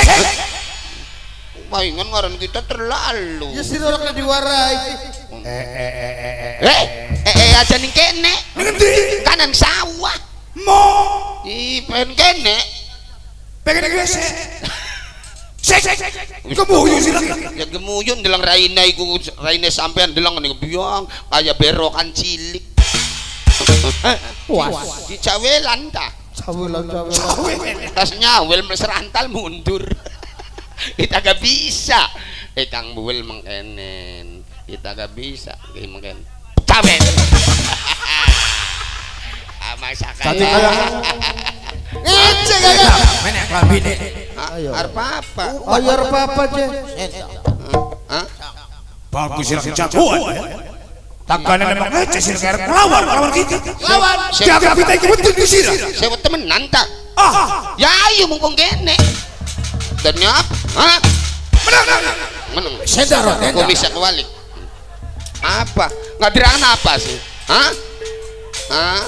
Speaker 5: Maingan ngaran kita terlalu.
Speaker 6: Ya sih orang diwarai.
Speaker 1: Eh eh eh eh eh.
Speaker 5: Eh, eh eh aja ning kene.
Speaker 1: Ngendi?
Speaker 5: Kanan sawah.
Speaker 1: Mo.
Speaker 5: Ih, pengen kene.
Speaker 1: Pengen gresek. Sek sek sek. Kemuyu silang.
Speaker 5: Ya gemuyun delang raine iku raine sampean delang niku biang kaya berokan cilik.
Speaker 6: Puas.
Speaker 5: Di cawelan ta.
Speaker 6: Cawelan cawelan.
Speaker 5: Tas nyawel meserantal mundur. Kita gak bisa. Eh Kang Buwel mengkenen. Kita gak bisa. Kayak mengken. Cawel. Ah masakan.
Speaker 6: Ngece gak?
Speaker 1: Menek lambine.
Speaker 6: Ayo.
Speaker 5: Arep apa?
Speaker 6: Ayo arep apa aja?
Speaker 5: Hah?
Speaker 1: Bagus silang jagoan. Tangkanan emang ngece silang arep lawan lawan kita.
Speaker 5: Lawan.
Speaker 1: Jaga kita iki betul di sini.
Speaker 5: Sewa temenan tak?
Speaker 1: Ah,
Speaker 5: Ya ayo mumpung kene. Dan nyap? Hah?
Speaker 1: menang.
Speaker 5: Meneng.
Speaker 1: Sedaro
Speaker 5: Kok bisa kebalik? Apa? Nggak dirang apa sih? Hah? Hah?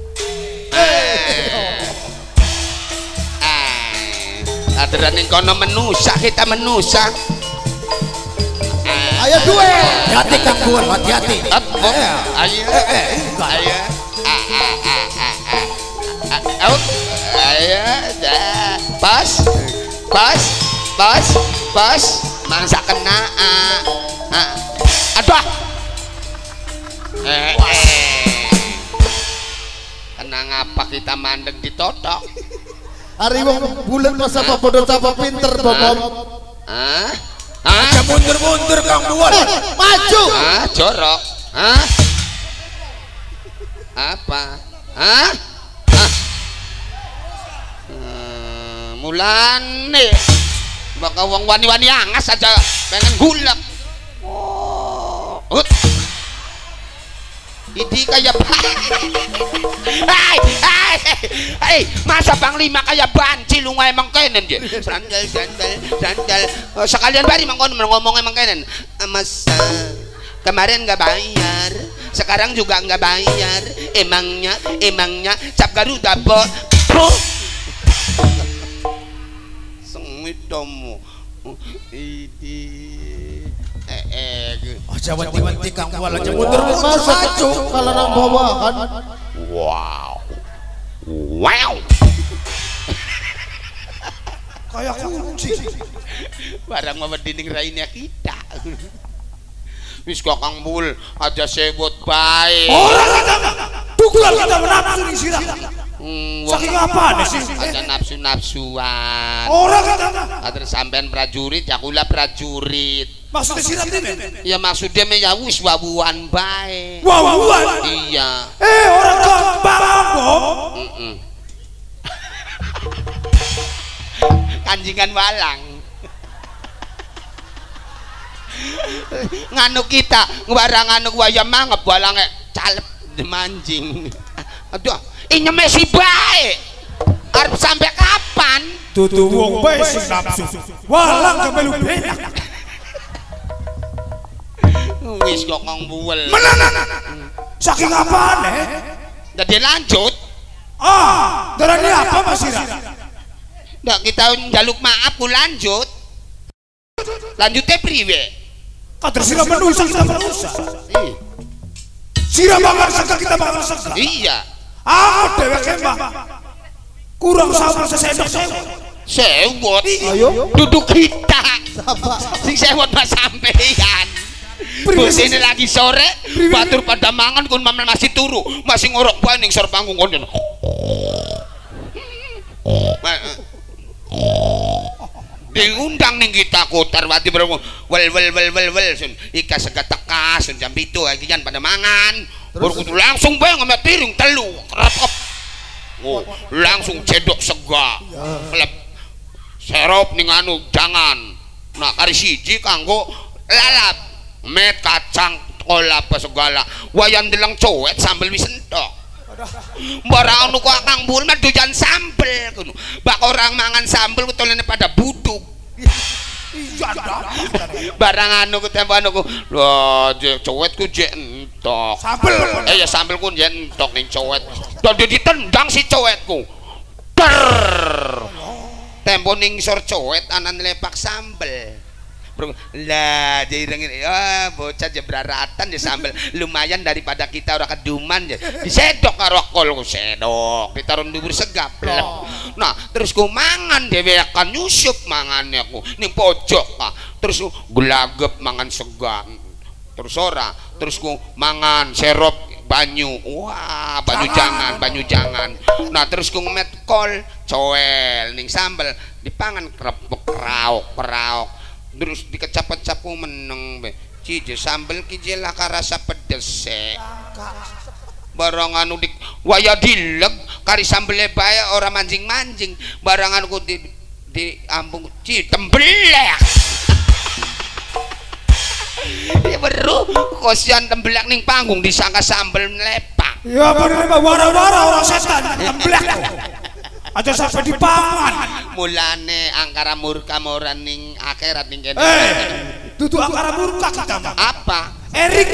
Speaker 5: Eh. Eh. Aderan yang kono menusa kita menusa. Eh.
Speaker 6: Ayo duel.
Speaker 1: Hati Kang Buwel, hati-hati.
Speaker 5: Up, up. Ayo. Ayo. Ah, ah, ah, ah, ah. Ah, out. Ayo. Dah. Pas. Pas. Pas. Pas. Mangsa kena. Ah. Ah. Aduh. Eh. eh. Kena ngapa kita mandeg ditotok?
Speaker 6: Hari wong bulan masa apa bodoh apa pinter bobom.
Speaker 5: Hah? Hah?
Speaker 1: Mundur-mundur Kang Buwel.
Speaker 6: Maju.
Speaker 5: Hah? Jorok? Hah? Apa? Hah? Hah? Hmm, mulane baka wong wani-wani angas aja pengen gulak. Oh, ut. Idi kayak hai hai hai masa panglima kayak banci lu nggak emang kenen dia sandal sandal sandal oh, sekalian bari mangkon ngomong emang kenen masa kemarin nggak bayar sekarang juga nggak bayar emangnya emangnya cap Garuda bos bro sengit domu idi eh eh
Speaker 1: Aja wanti-wanti Kang Buwel aja mundur-mundur
Speaker 6: Masa
Speaker 1: maju.
Speaker 6: kalau nang bawahan.
Speaker 5: wow wow
Speaker 1: Kayak kunci.
Speaker 5: barang mama dinding rainnya kita wis kok Kang Buwel aja sebut baik
Speaker 1: Orang kita pukulan kita menafsu di silang.
Speaker 5: hmm,
Speaker 1: Saking apa sih?
Speaker 5: aja nafsu-nafsuan
Speaker 1: Orang kita
Speaker 5: atur sampean prajurit ya kula prajurit
Speaker 1: maksudnya silang ini.
Speaker 5: ya maksudnya me ya wis wawuan baik
Speaker 1: Wawuan.
Speaker 5: iya
Speaker 1: Eh orang gampang kok.
Speaker 5: mm kanjingan walang nganu kita ngebarang nganu waya mangep walange calep demanjing aduh ini mesi baik arep sampai kapan
Speaker 1: Tutu wong bae sing nafsu. Walang kemelu benak.
Speaker 5: wis kok Kang Buwel
Speaker 1: Menang. Saking apane?
Speaker 5: Jadi lanjut.
Speaker 1: Ah, darani apa Mas Ira?
Speaker 5: Ndak kita njaluk maaf ku lanjut. Lanjutnya priwe?
Speaker 1: Kader sira menusa kita menusa.
Speaker 5: Iya.
Speaker 1: Sira bakal sega kita bakal sega.
Speaker 5: Iya.
Speaker 1: Aku dheweke mah kurang sabar sesendok sewot.
Speaker 5: Sewot.
Speaker 6: Ayo.
Speaker 5: Duduk kita. Sing sewot mas sampeyan. Bos ini lagi sore, batur pada mangan kun mamel masih turu, masih ngorok bae ning sor panggung kon. Diundang ning kita kotar wati bermu wel wel wel wel wel sun ika sega teka sun jam itu lagi kan pada mangan baru kudu langsung bae ngambil piring telu kerapop oh, langsung cedok sega klep serop ning anu jangan nak kari siji kanggo lalap met kacang kola apa segala wayan delang cowet sambel wis entok barang anu kok Kang Bul mah doyan sambel kudu bak orang mangan sambel kutolene pada buduk
Speaker 1: Iya dah.
Speaker 5: barang anu ku tempo anu ku lho cowet ku jek entok
Speaker 1: Sambel.
Speaker 5: eh ya sambel ku jek entok ning cowet dadi ditendang si cowetku ter tempo ning sor cowet anan lepak sambel lah jadi rengin ya bocah jebraratan ya sambel lumayan daripada kita orang keduman ya disedok karo kol ku sedok ditaruh dubur segap nah terus ku mangan dhewe akan nyusup mangannya ku ning pojok ah terus ku glagep mangan sega terus ora terus ku mangan serop banyu wah banyu jangan banyu jangan nah terus ku ngemet kol coel ning sambel dipangan krepek raok raok terus dikecap-kecap ku meneng be cije sambel ki jela rasa pedes barang anu di waya dileg kari sambele bae ora manjing-manjing barang anu ku di di ambung ci tembelek ya beru kosian tembelek ning panggung disangka sambel melepak
Speaker 1: Ya bener mah wara-wara orang setan tembelek aja sampai dipangan
Speaker 5: mulane angkara murka moran ning akhirat ning kene
Speaker 1: eh tutu angkara murka kita mah
Speaker 5: apa
Speaker 1: Erik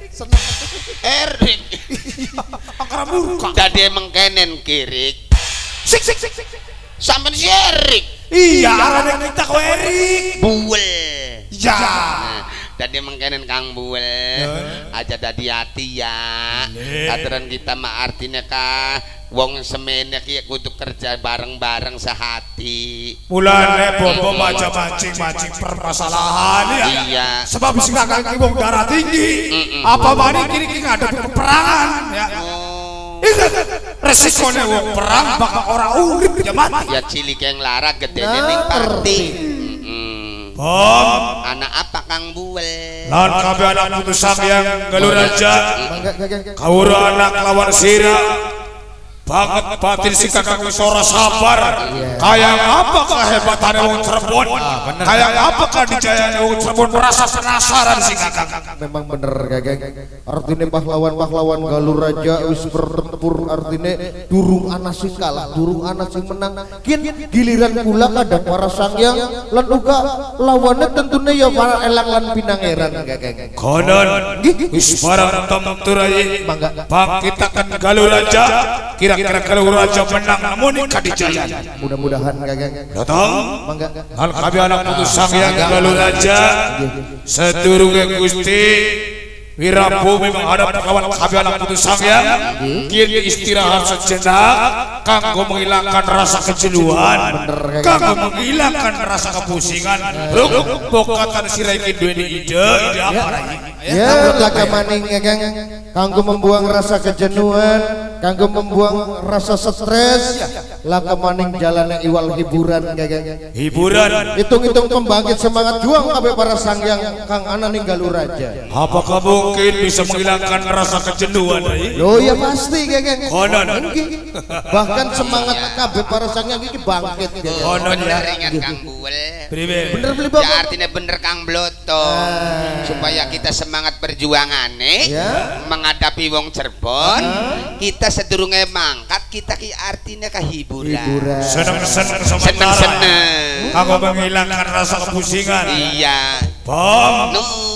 Speaker 5: Erik
Speaker 1: angkara murka
Speaker 5: dadi mengkenen kirik
Speaker 1: sik sik sik
Speaker 5: sampean si Erik
Speaker 1: iya arane kita ko Erik
Speaker 5: buel
Speaker 1: ya
Speaker 5: nah, dadi mengkenen Kang Buel aja dadi hati ya kataran kita mah artinya ka wong semene ki kudu kerja bareng-bareng sehati
Speaker 1: mulane bobo macam-macam macam permasalahan ya
Speaker 5: iya
Speaker 1: sebab sing kakak wong darah tinggi apa mani kiri-kiri ngadepi peperangan ya itu resikonya wong perang bakal orang urip ya mati
Speaker 5: ya cilik yang lara gedene ning party
Speaker 1: Bom
Speaker 5: anak apa Kang Buel
Speaker 1: lan kabeh anak putus yang galur aja kawura anak lawan sira banget batin si kakak wisora sabar kayak apa kehebatannya wong Cirebon kayak apa kadijayanya wong Cirebon merasa penasaran si kakak
Speaker 6: memang bener kakek artinya pahlawan-pahlawan galur raja wis bertempur artinya durung ana sing kalah durung ana sing menang kin giliran kula kadang para sangyang lan uga lawannya tentunya ya para elang lan pinangeran kakek
Speaker 1: konon wis barang tentu rai bangkitakan galur raja kira kira kalau raja menang namun kadijaya
Speaker 6: mudah-mudahan kakek
Speaker 1: datang
Speaker 6: mangga
Speaker 1: hal kabeh anak putus sangyang galur raja sedurunge Gusti Wirabumi menghadap kawan kabeh anak putus sangyang kini istirahat sejenak kanggo menghilangkan rasa kejenuhan kanggo menghilangkan rasa kepusingan ruk bokatan sirai ki duwe ide ide apa rai
Speaker 6: ya laga maning kakek kanggo membuang rasa kejenuhan kanggo membuang rasa stres laga maning jalannya iwal hiburan kakek
Speaker 1: hiburan
Speaker 6: hitung-hitung pembangkit semangat juang kabeh para sangyang kang ana ning galur raja
Speaker 1: apakah mungkin bisa menghilangkan rasa kejenuhan rai
Speaker 6: oh ya pasti kakek
Speaker 1: konon
Speaker 6: bahkan semangat kabeh para sangyang iki bangkit kakek
Speaker 1: konon ya
Speaker 5: ingat Kang Buel
Speaker 1: priwe
Speaker 6: bener beli
Speaker 5: ya
Speaker 6: bapak
Speaker 5: artinya bener Kang Blotong supaya kita semangat perjuangane
Speaker 6: ya
Speaker 5: menghadapi wong Cirebon kita sedurunge mangkat kita ki artinya ka hiburan
Speaker 6: hiburan
Speaker 1: seneng-seneng
Speaker 5: seneng
Speaker 1: sementara
Speaker 5: seneng
Speaker 1: kanggo menghilangkan rasa kepusingan
Speaker 5: iya
Speaker 1: bom
Speaker 5: nun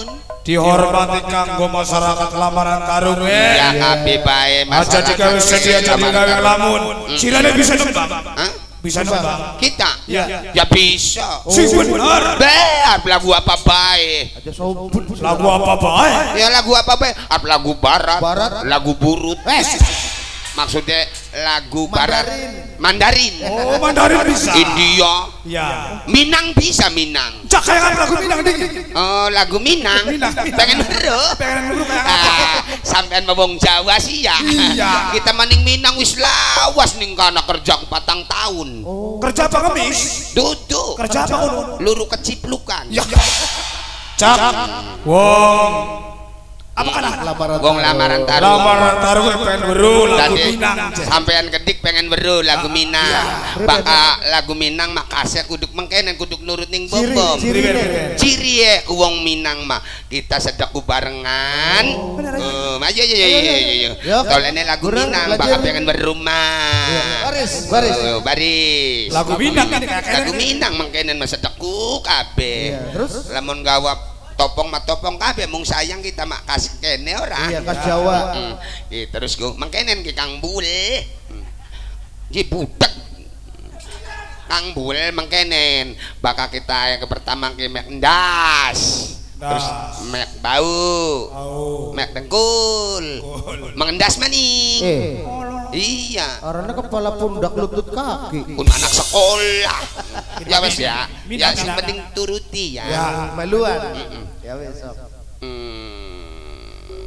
Speaker 1: dihormati kanggo masyarakat lamaran tarung
Speaker 5: Ya
Speaker 1: eh.
Speaker 5: kabeh bae
Speaker 1: Aja jika wis sedia jadi gawe lamun. Sirane bisa nembang.
Speaker 5: Hah?
Speaker 1: Bisa nembang.
Speaker 5: Kita?
Speaker 1: Ya.
Speaker 5: Ya bisa.
Speaker 1: Sing bener.
Speaker 5: Ber lagu apa bae?
Speaker 6: Aja sobut.
Speaker 1: Lagu apa bae?
Speaker 5: Ya lagu apa bae? Arep lagu barat,
Speaker 6: Barat.
Speaker 5: lagu burut. Maksudnya lagu barat Mandarin.
Speaker 1: Oh, Mandarin bisa.
Speaker 5: India.
Speaker 1: Ya.
Speaker 5: Minang bisa Minang.
Speaker 1: Cak kayak lagu Minang dikit.
Speaker 5: Oh, lagu Minang. Pengen beru.
Speaker 1: Pengen ngeru kayak apa?
Speaker 5: Ah, sampean mabong Jawa sih ya.
Speaker 1: Iya.
Speaker 5: Kita maning Minang wis lawas ning kana kerja patang tahun.
Speaker 1: Kerja apa ngemis?
Speaker 5: Duduk.
Speaker 1: Kerja apa kono?
Speaker 5: Luru keciplukan.
Speaker 1: Ya. Cak. Wong. Apa kana?
Speaker 6: Lamaran
Speaker 5: Wong lamaran tarung.
Speaker 1: Lamaran tarung pengen beru lagu
Speaker 5: Tadi
Speaker 1: Minang.
Speaker 5: sampean kedik pengen beru lagu Minang. Baka lagu Minang makasih kuduk mengkenen kuduk nurut ning bom-bom. Ciri ya wong Minang mah kita sedek barengan. Oh, ayo ayo ayo ayo. Tolene lagu Minang baka pengen berumah.
Speaker 6: Baris, baris.
Speaker 5: Oh, baris.
Speaker 1: Lagu Minang kan
Speaker 5: Lagu Minang mengkenen mah sedekku kabeh.
Speaker 6: Terus
Speaker 5: Lamun gawa topong mak topong kabeh mung sayang kita mak kas kene ora.
Speaker 6: Iya, kas Jawa.
Speaker 5: Heeh. Ki terus go mengkenen ki Kang Bule. Ki budak. Kang Bule mengkenen bakal kita yang ke pertama ki mek ndas. Terus mek bau. Mek dengkul. Mengendas maning.
Speaker 6: Eh,
Speaker 5: Iya.
Speaker 6: arane kepala pundak lutut kaki.
Speaker 5: Pun anak sekolah. Ya wes ya. Ya sing penting turuti ya.
Speaker 1: Ya.
Speaker 6: Maluan. Ya wes. sok.
Speaker 5: Hmm.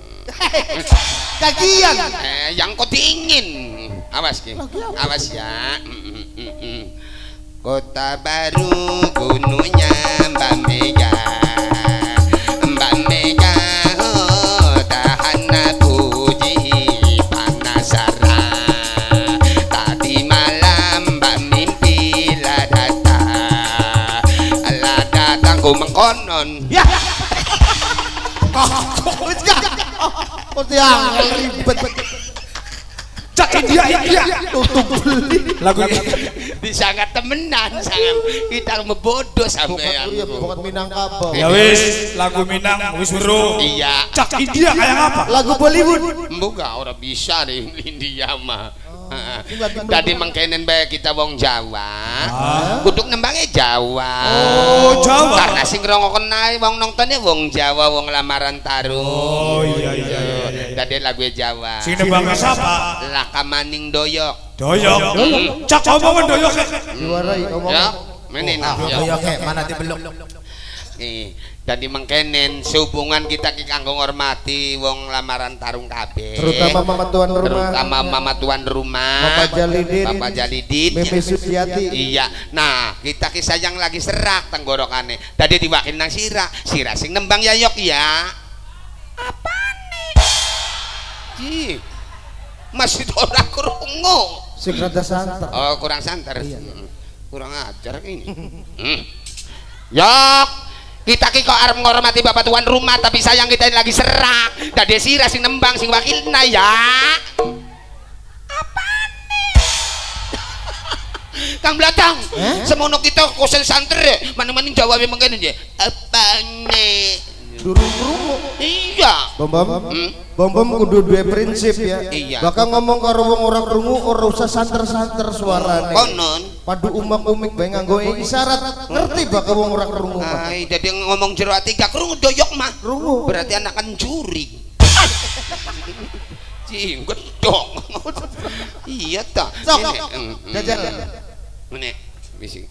Speaker 6: Kagian.
Speaker 5: Eh, yang kau dingin. Awas ki. Awas ya. Mm, mm, mm, mm. Kota baru gunungnya Mbak Mega. Mbak Mega oh, tahan puji panasaran. Tadi malam Mbak mimpi lah datang. Lah datang ku mengkonon.
Speaker 6: Ya. Wis gak. Oh, tiang ribet.
Speaker 1: Cak India India.
Speaker 6: Tutup beli.
Speaker 1: Lagu ini.
Speaker 5: Disangat temenan sangat kita mebodoh sampean.
Speaker 6: Iya, bukan Minangkabau.
Speaker 1: Ya wis, lagu Minang wis weruh.
Speaker 5: Iya.
Speaker 1: Cak India kayak apa?
Speaker 6: Lagu Bollywood.
Speaker 5: Embuka ora bisa di India mah.
Speaker 6: Enggak di-
Speaker 5: Tadi mengkenen bae kita wong Jawa. Kuduk nembangnya Jawa.
Speaker 1: Oh, Jawa.
Speaker 5: Karena sing ngrungokne ae wong nontonnya wong Jawa, wong lamaran tarung.
Speaker 1: Oh iya iya iya.
Speaker 5: Tadi lagu Jawa.
Speaker 1: Sing nembangnya siapa?
Speaker 5: Laka maning doyok.
Speaker 1: Doyok. Cak omongan doyok.
Speaker 6: Diwarai ngomong.
Speaker 5: Ya, menin. Ya.
Speaker 2: mana dibelok.
Speaker 5: Nih, jadi mengkenen sehubungan kita ki kanggo ngormati wong lamaran tarung kabeh.
Speaker 6: Terutama mama tuan rumah.
Speaker 5: Terutama mama tuan rumah.
Speaker 6: Bapak Jalidin.
Speaker 5: Bapak Jalidin.
Speaker 6: Mimi Suciati.
Speaker 5: Iya. Nah, kita ki sayang lagi serak tenggorokane. Tadi diwakil nang sira, sira sing nembang yayok ya. Apane? Ji. Masih ora krungu.
Speaker 6: Sing rada santer.
Speaker 5: Oh, kurang santer. Hmm. Kurang ajar ini. Hmm. Yok, kita ki kok arep ngormati bapak tuan rumah tapi sayang kita ini lagi serak. Dadi sira sing nembang sing wakilna ya. Apane? Kang Blatang, semono kita kosel santer maning-maning Jawa mengkene nggih. Apane?
Speaker 6: Durung krungu.
Speaker 5: Iya.
Speaker 6: Bom bom.
Speaker 5: Hmm?
Speaker 6: Bom bom kudu duwe prinsip ya.
Speaker 5: Iya.
Speaker 6: Bakal ngomong karo wong ora krungu ora usah santer-santer suarane.
Speaker 5: Konon.
Speaker 6: Padu umak-umik bae nganggo isyarat. Ngerti bakal wong ora krungu. Pak?
Speaker 5: Ai, dadi ngomong jero ati gak krungu doyok mah.
Speaker 6: Krungu.
Speaker 5: Berarti anakan juring. Cing gedong. Iya ta.
Speaker 6: Sok.
Speaker 5: Ini, mm, mm,
Speaker 6: Jajan.
Speaker 5: Ini misi.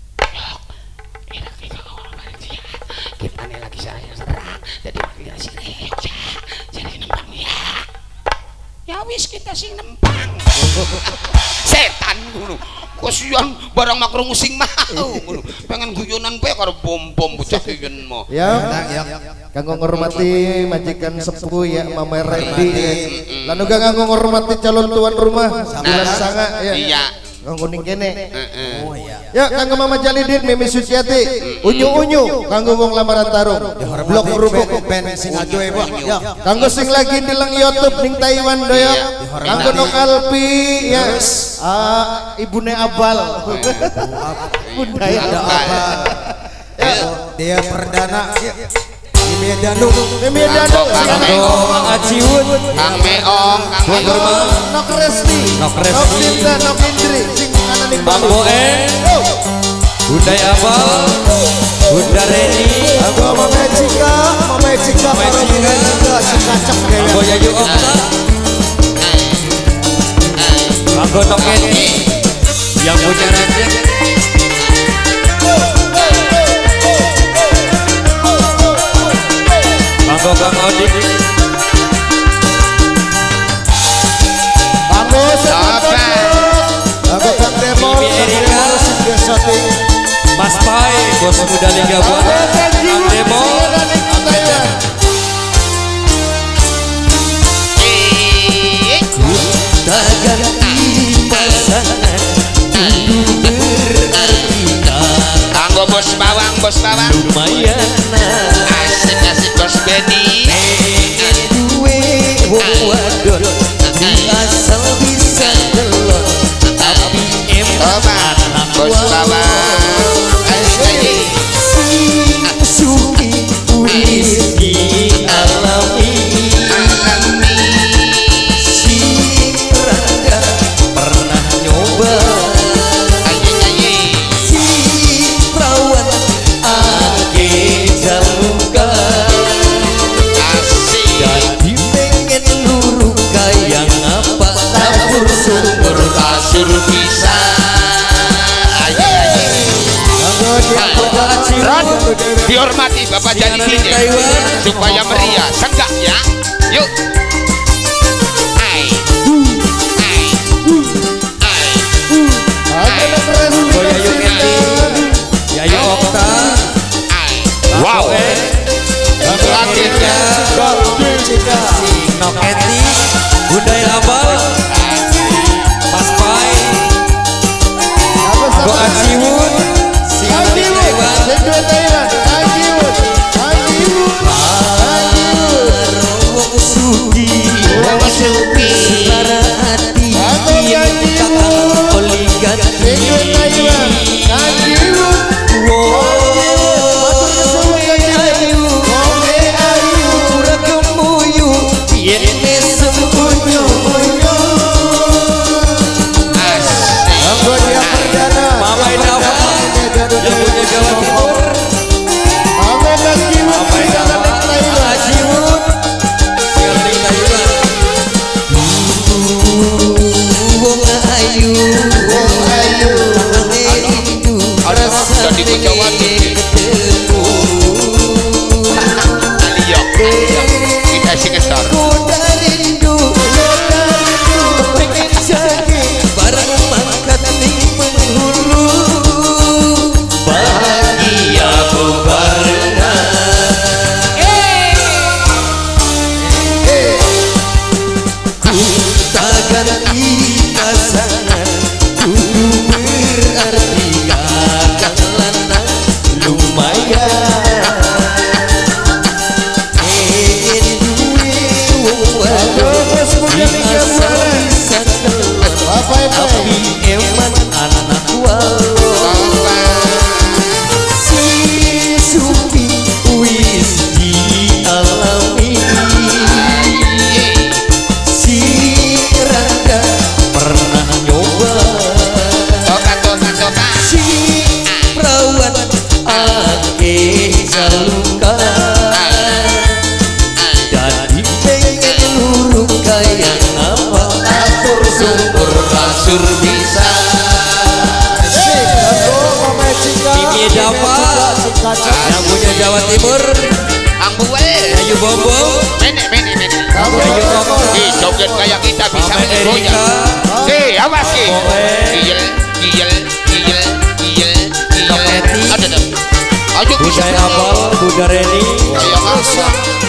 Speaker 5: Kita nih lagi saya serang. Jadi wakilnya si Leo. Jadi nembang ya. Ya wis kita sing nembang. Setan ngono. Kasihan barang makro musing mau ngono. Pengen guyonan bae karo bom-bom bocah kiyen mo.
Speaker 6: Ya. Kanggo ngormati majikan sepuh ya Mama Randy. Lan uga kanggo ngormati calon tuan rumah bulan sanga ya.
Speaker 5: Iya.
Speaker 6: Kanggo ning kene.
Speaker 5: Heeh.
Speaker 6: Ya kanggo Mama Jalidin, Mimi Suciati, unyu-unyu kanggo wong lamaran tarung. Blok rubuk
Speaker 2: Ben sing adoe Pak. Ya.
Speaker 6: kanggo sing lagi ndeleng YouTube ning Taiwan doyok. Kanggo Nok Alpi ya. Ah, ibune Abal. Bunda ya.
Speaker 2: Ada apa? Dia perdana.
Speaker 6: Mimi Danu, Mimi Danu,
Speaker 5: Kanggo
Speaker 6: Aciun,
Speaker 5: Kang Meong, Kang Meong,
Speaker 6: Nok Resli, Nok Resli, Nok Indri, sing ananing Bang Boen, Budai Abal, Bunda Reni, Aku Mama Cika, Mama Cika, Mama Cika, si kacak kayak Aku Yayu Okta, Aku Nok Edi, yang punya raja. Banggo Kang Odi, Banggo Sobat, Banggo Kang Demol, Erika, Mas Pai, bos muda Liga Buana, Kang Demol, tak ganti pasangan,
Speaker 5: Kanggo bos bawang, bos bawang,
Speaker 6: lumayan.
Speaker 5: asik-asik bos Bedi.
Speaker 6: Duwe wong wadon asal bisa delon tapi
Speaker 5: Oman, bos bawang, asik.
Speaker 6: suki wis dialami si Rangga pernah nyoba si perawan ake jaluka jadi pengen luru kayak apa tabur sumber
Speaker 5: Kasur bisa. Ron, dihormati Bapak jadi D J supaya meriah, senggak ya. Yuk. Ai. Ai. Ai.
Speaker 6: Yayu Kendi, Yayu Okta,
Speaker 5: Wow.
Speaker 6: akhirnya si Nok Kendi, Bunda Abal, Mas Pai, Go Aciwun, si Taiwan, Wong Sugi, Wong Sugi, Suara hati, kakak oligarki, Mama Indawa yang punya Jawa Timur, Mama Indawa, Aciwun, yang dari Taiwan. Wong ayu, wong ayu, rindu rasa
Speaker 5: Jadi ku Jawa Timur. Aliyok, aliyok. Kita sing ngesor.
Speaker 6: Kuda rindu, pengen jadi barang mangkat di penghulu. Bahagia bebarengan. Ku tak ganti pasangan, kudu berarti kakak lanang lumayan. Ingin duwe wong wadon asal bisa kelon, tapi eman anak walon. Si Supi wis dialami, si Rangga pernah nyoba,
Speaker 5: Toka, toka, toka.
Speaker 6: si perawan ake jaluka. Jadi pengen luru kayak apa atur sumber kasur bisa. Mimi Dava yang punya Jawa Timur,
Speaker 5: Ang buel.
Speaker 6: Ayu Bobo,
Speaker 5: Menek, menek, menek.
Speaker 6: Ayu Okta,
Speaker 5: Ih, joget kayak kita bisa
Speaker 6: Mama
Speaker 5: menggoyang.
Speaker 6: Erika,
Speaker 5: Eh, awas ki.
Speaker 6: Boe,
Speaker 5: Giyel, giyel, giyel, giyel, giyel.
Speaker 6: Toketi,
Speaker 5: Ada dah. Ayo bisa.
Speaker 6: Bunda Abal, Bunda Reni,
Speaker 5: Kayak apa?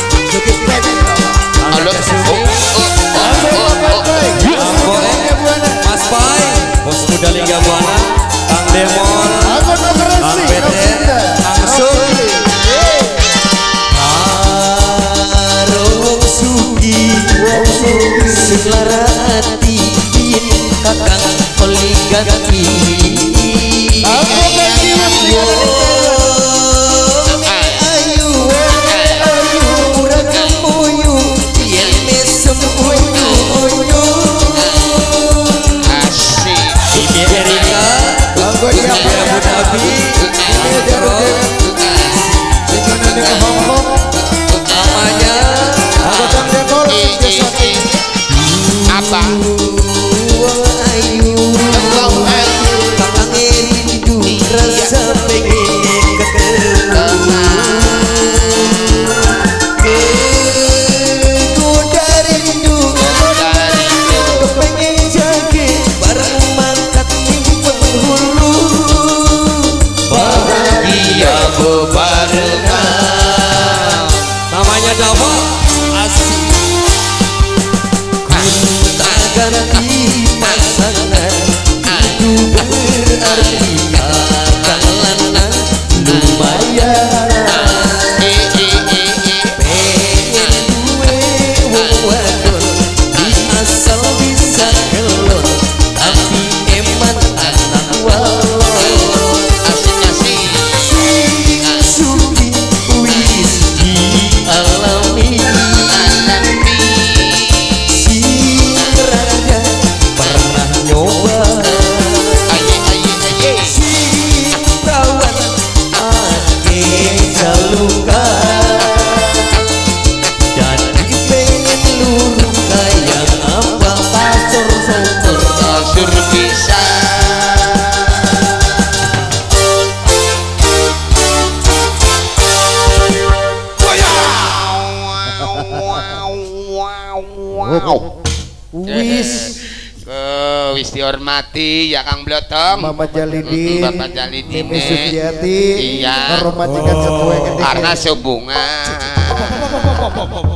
Speaker 5: Halo.
Speaker 6: Anak
Speaker 5: Oh,
Speaker 6: Sufi,
Speaker 5: oh, oh, oh, oh.
Speaker 6: Boe, Mas Pai, bos muda Liga Buana, Kang Demol, Kang Peter, Kang Sul, Karo Wong Sugi, Wong Sugi, Suara hati, kakang oligarki. Ayu, ayu, ganti pasangan itu berarti akang lanang lumayan. Pengen duwe wong wadon di asal bisa kelon tapi eman anak walon.
Speaker 5: Asik-asik
Speaker 6: Sing suki wis dialami sing raga pernah nyoba
Speaker 5: aye aye aye
Speaker 6: sing perawan ake galuka jadi pengen lurung kayak apa pasor sopor
Speaker 5: kasur bisa
Speaker 6: wis
Speaker 5: Eh, wis dihormati ya Kang Blotong.
Speaker 6: Mama Jalidin,
Speaker 5: Bapak Jalidin,
Speaker 6: Mimi Suciati,
Speaker 5: iya,
Speaker 6: ngehormatikan sebuah
Speaker 5: karena sehubungan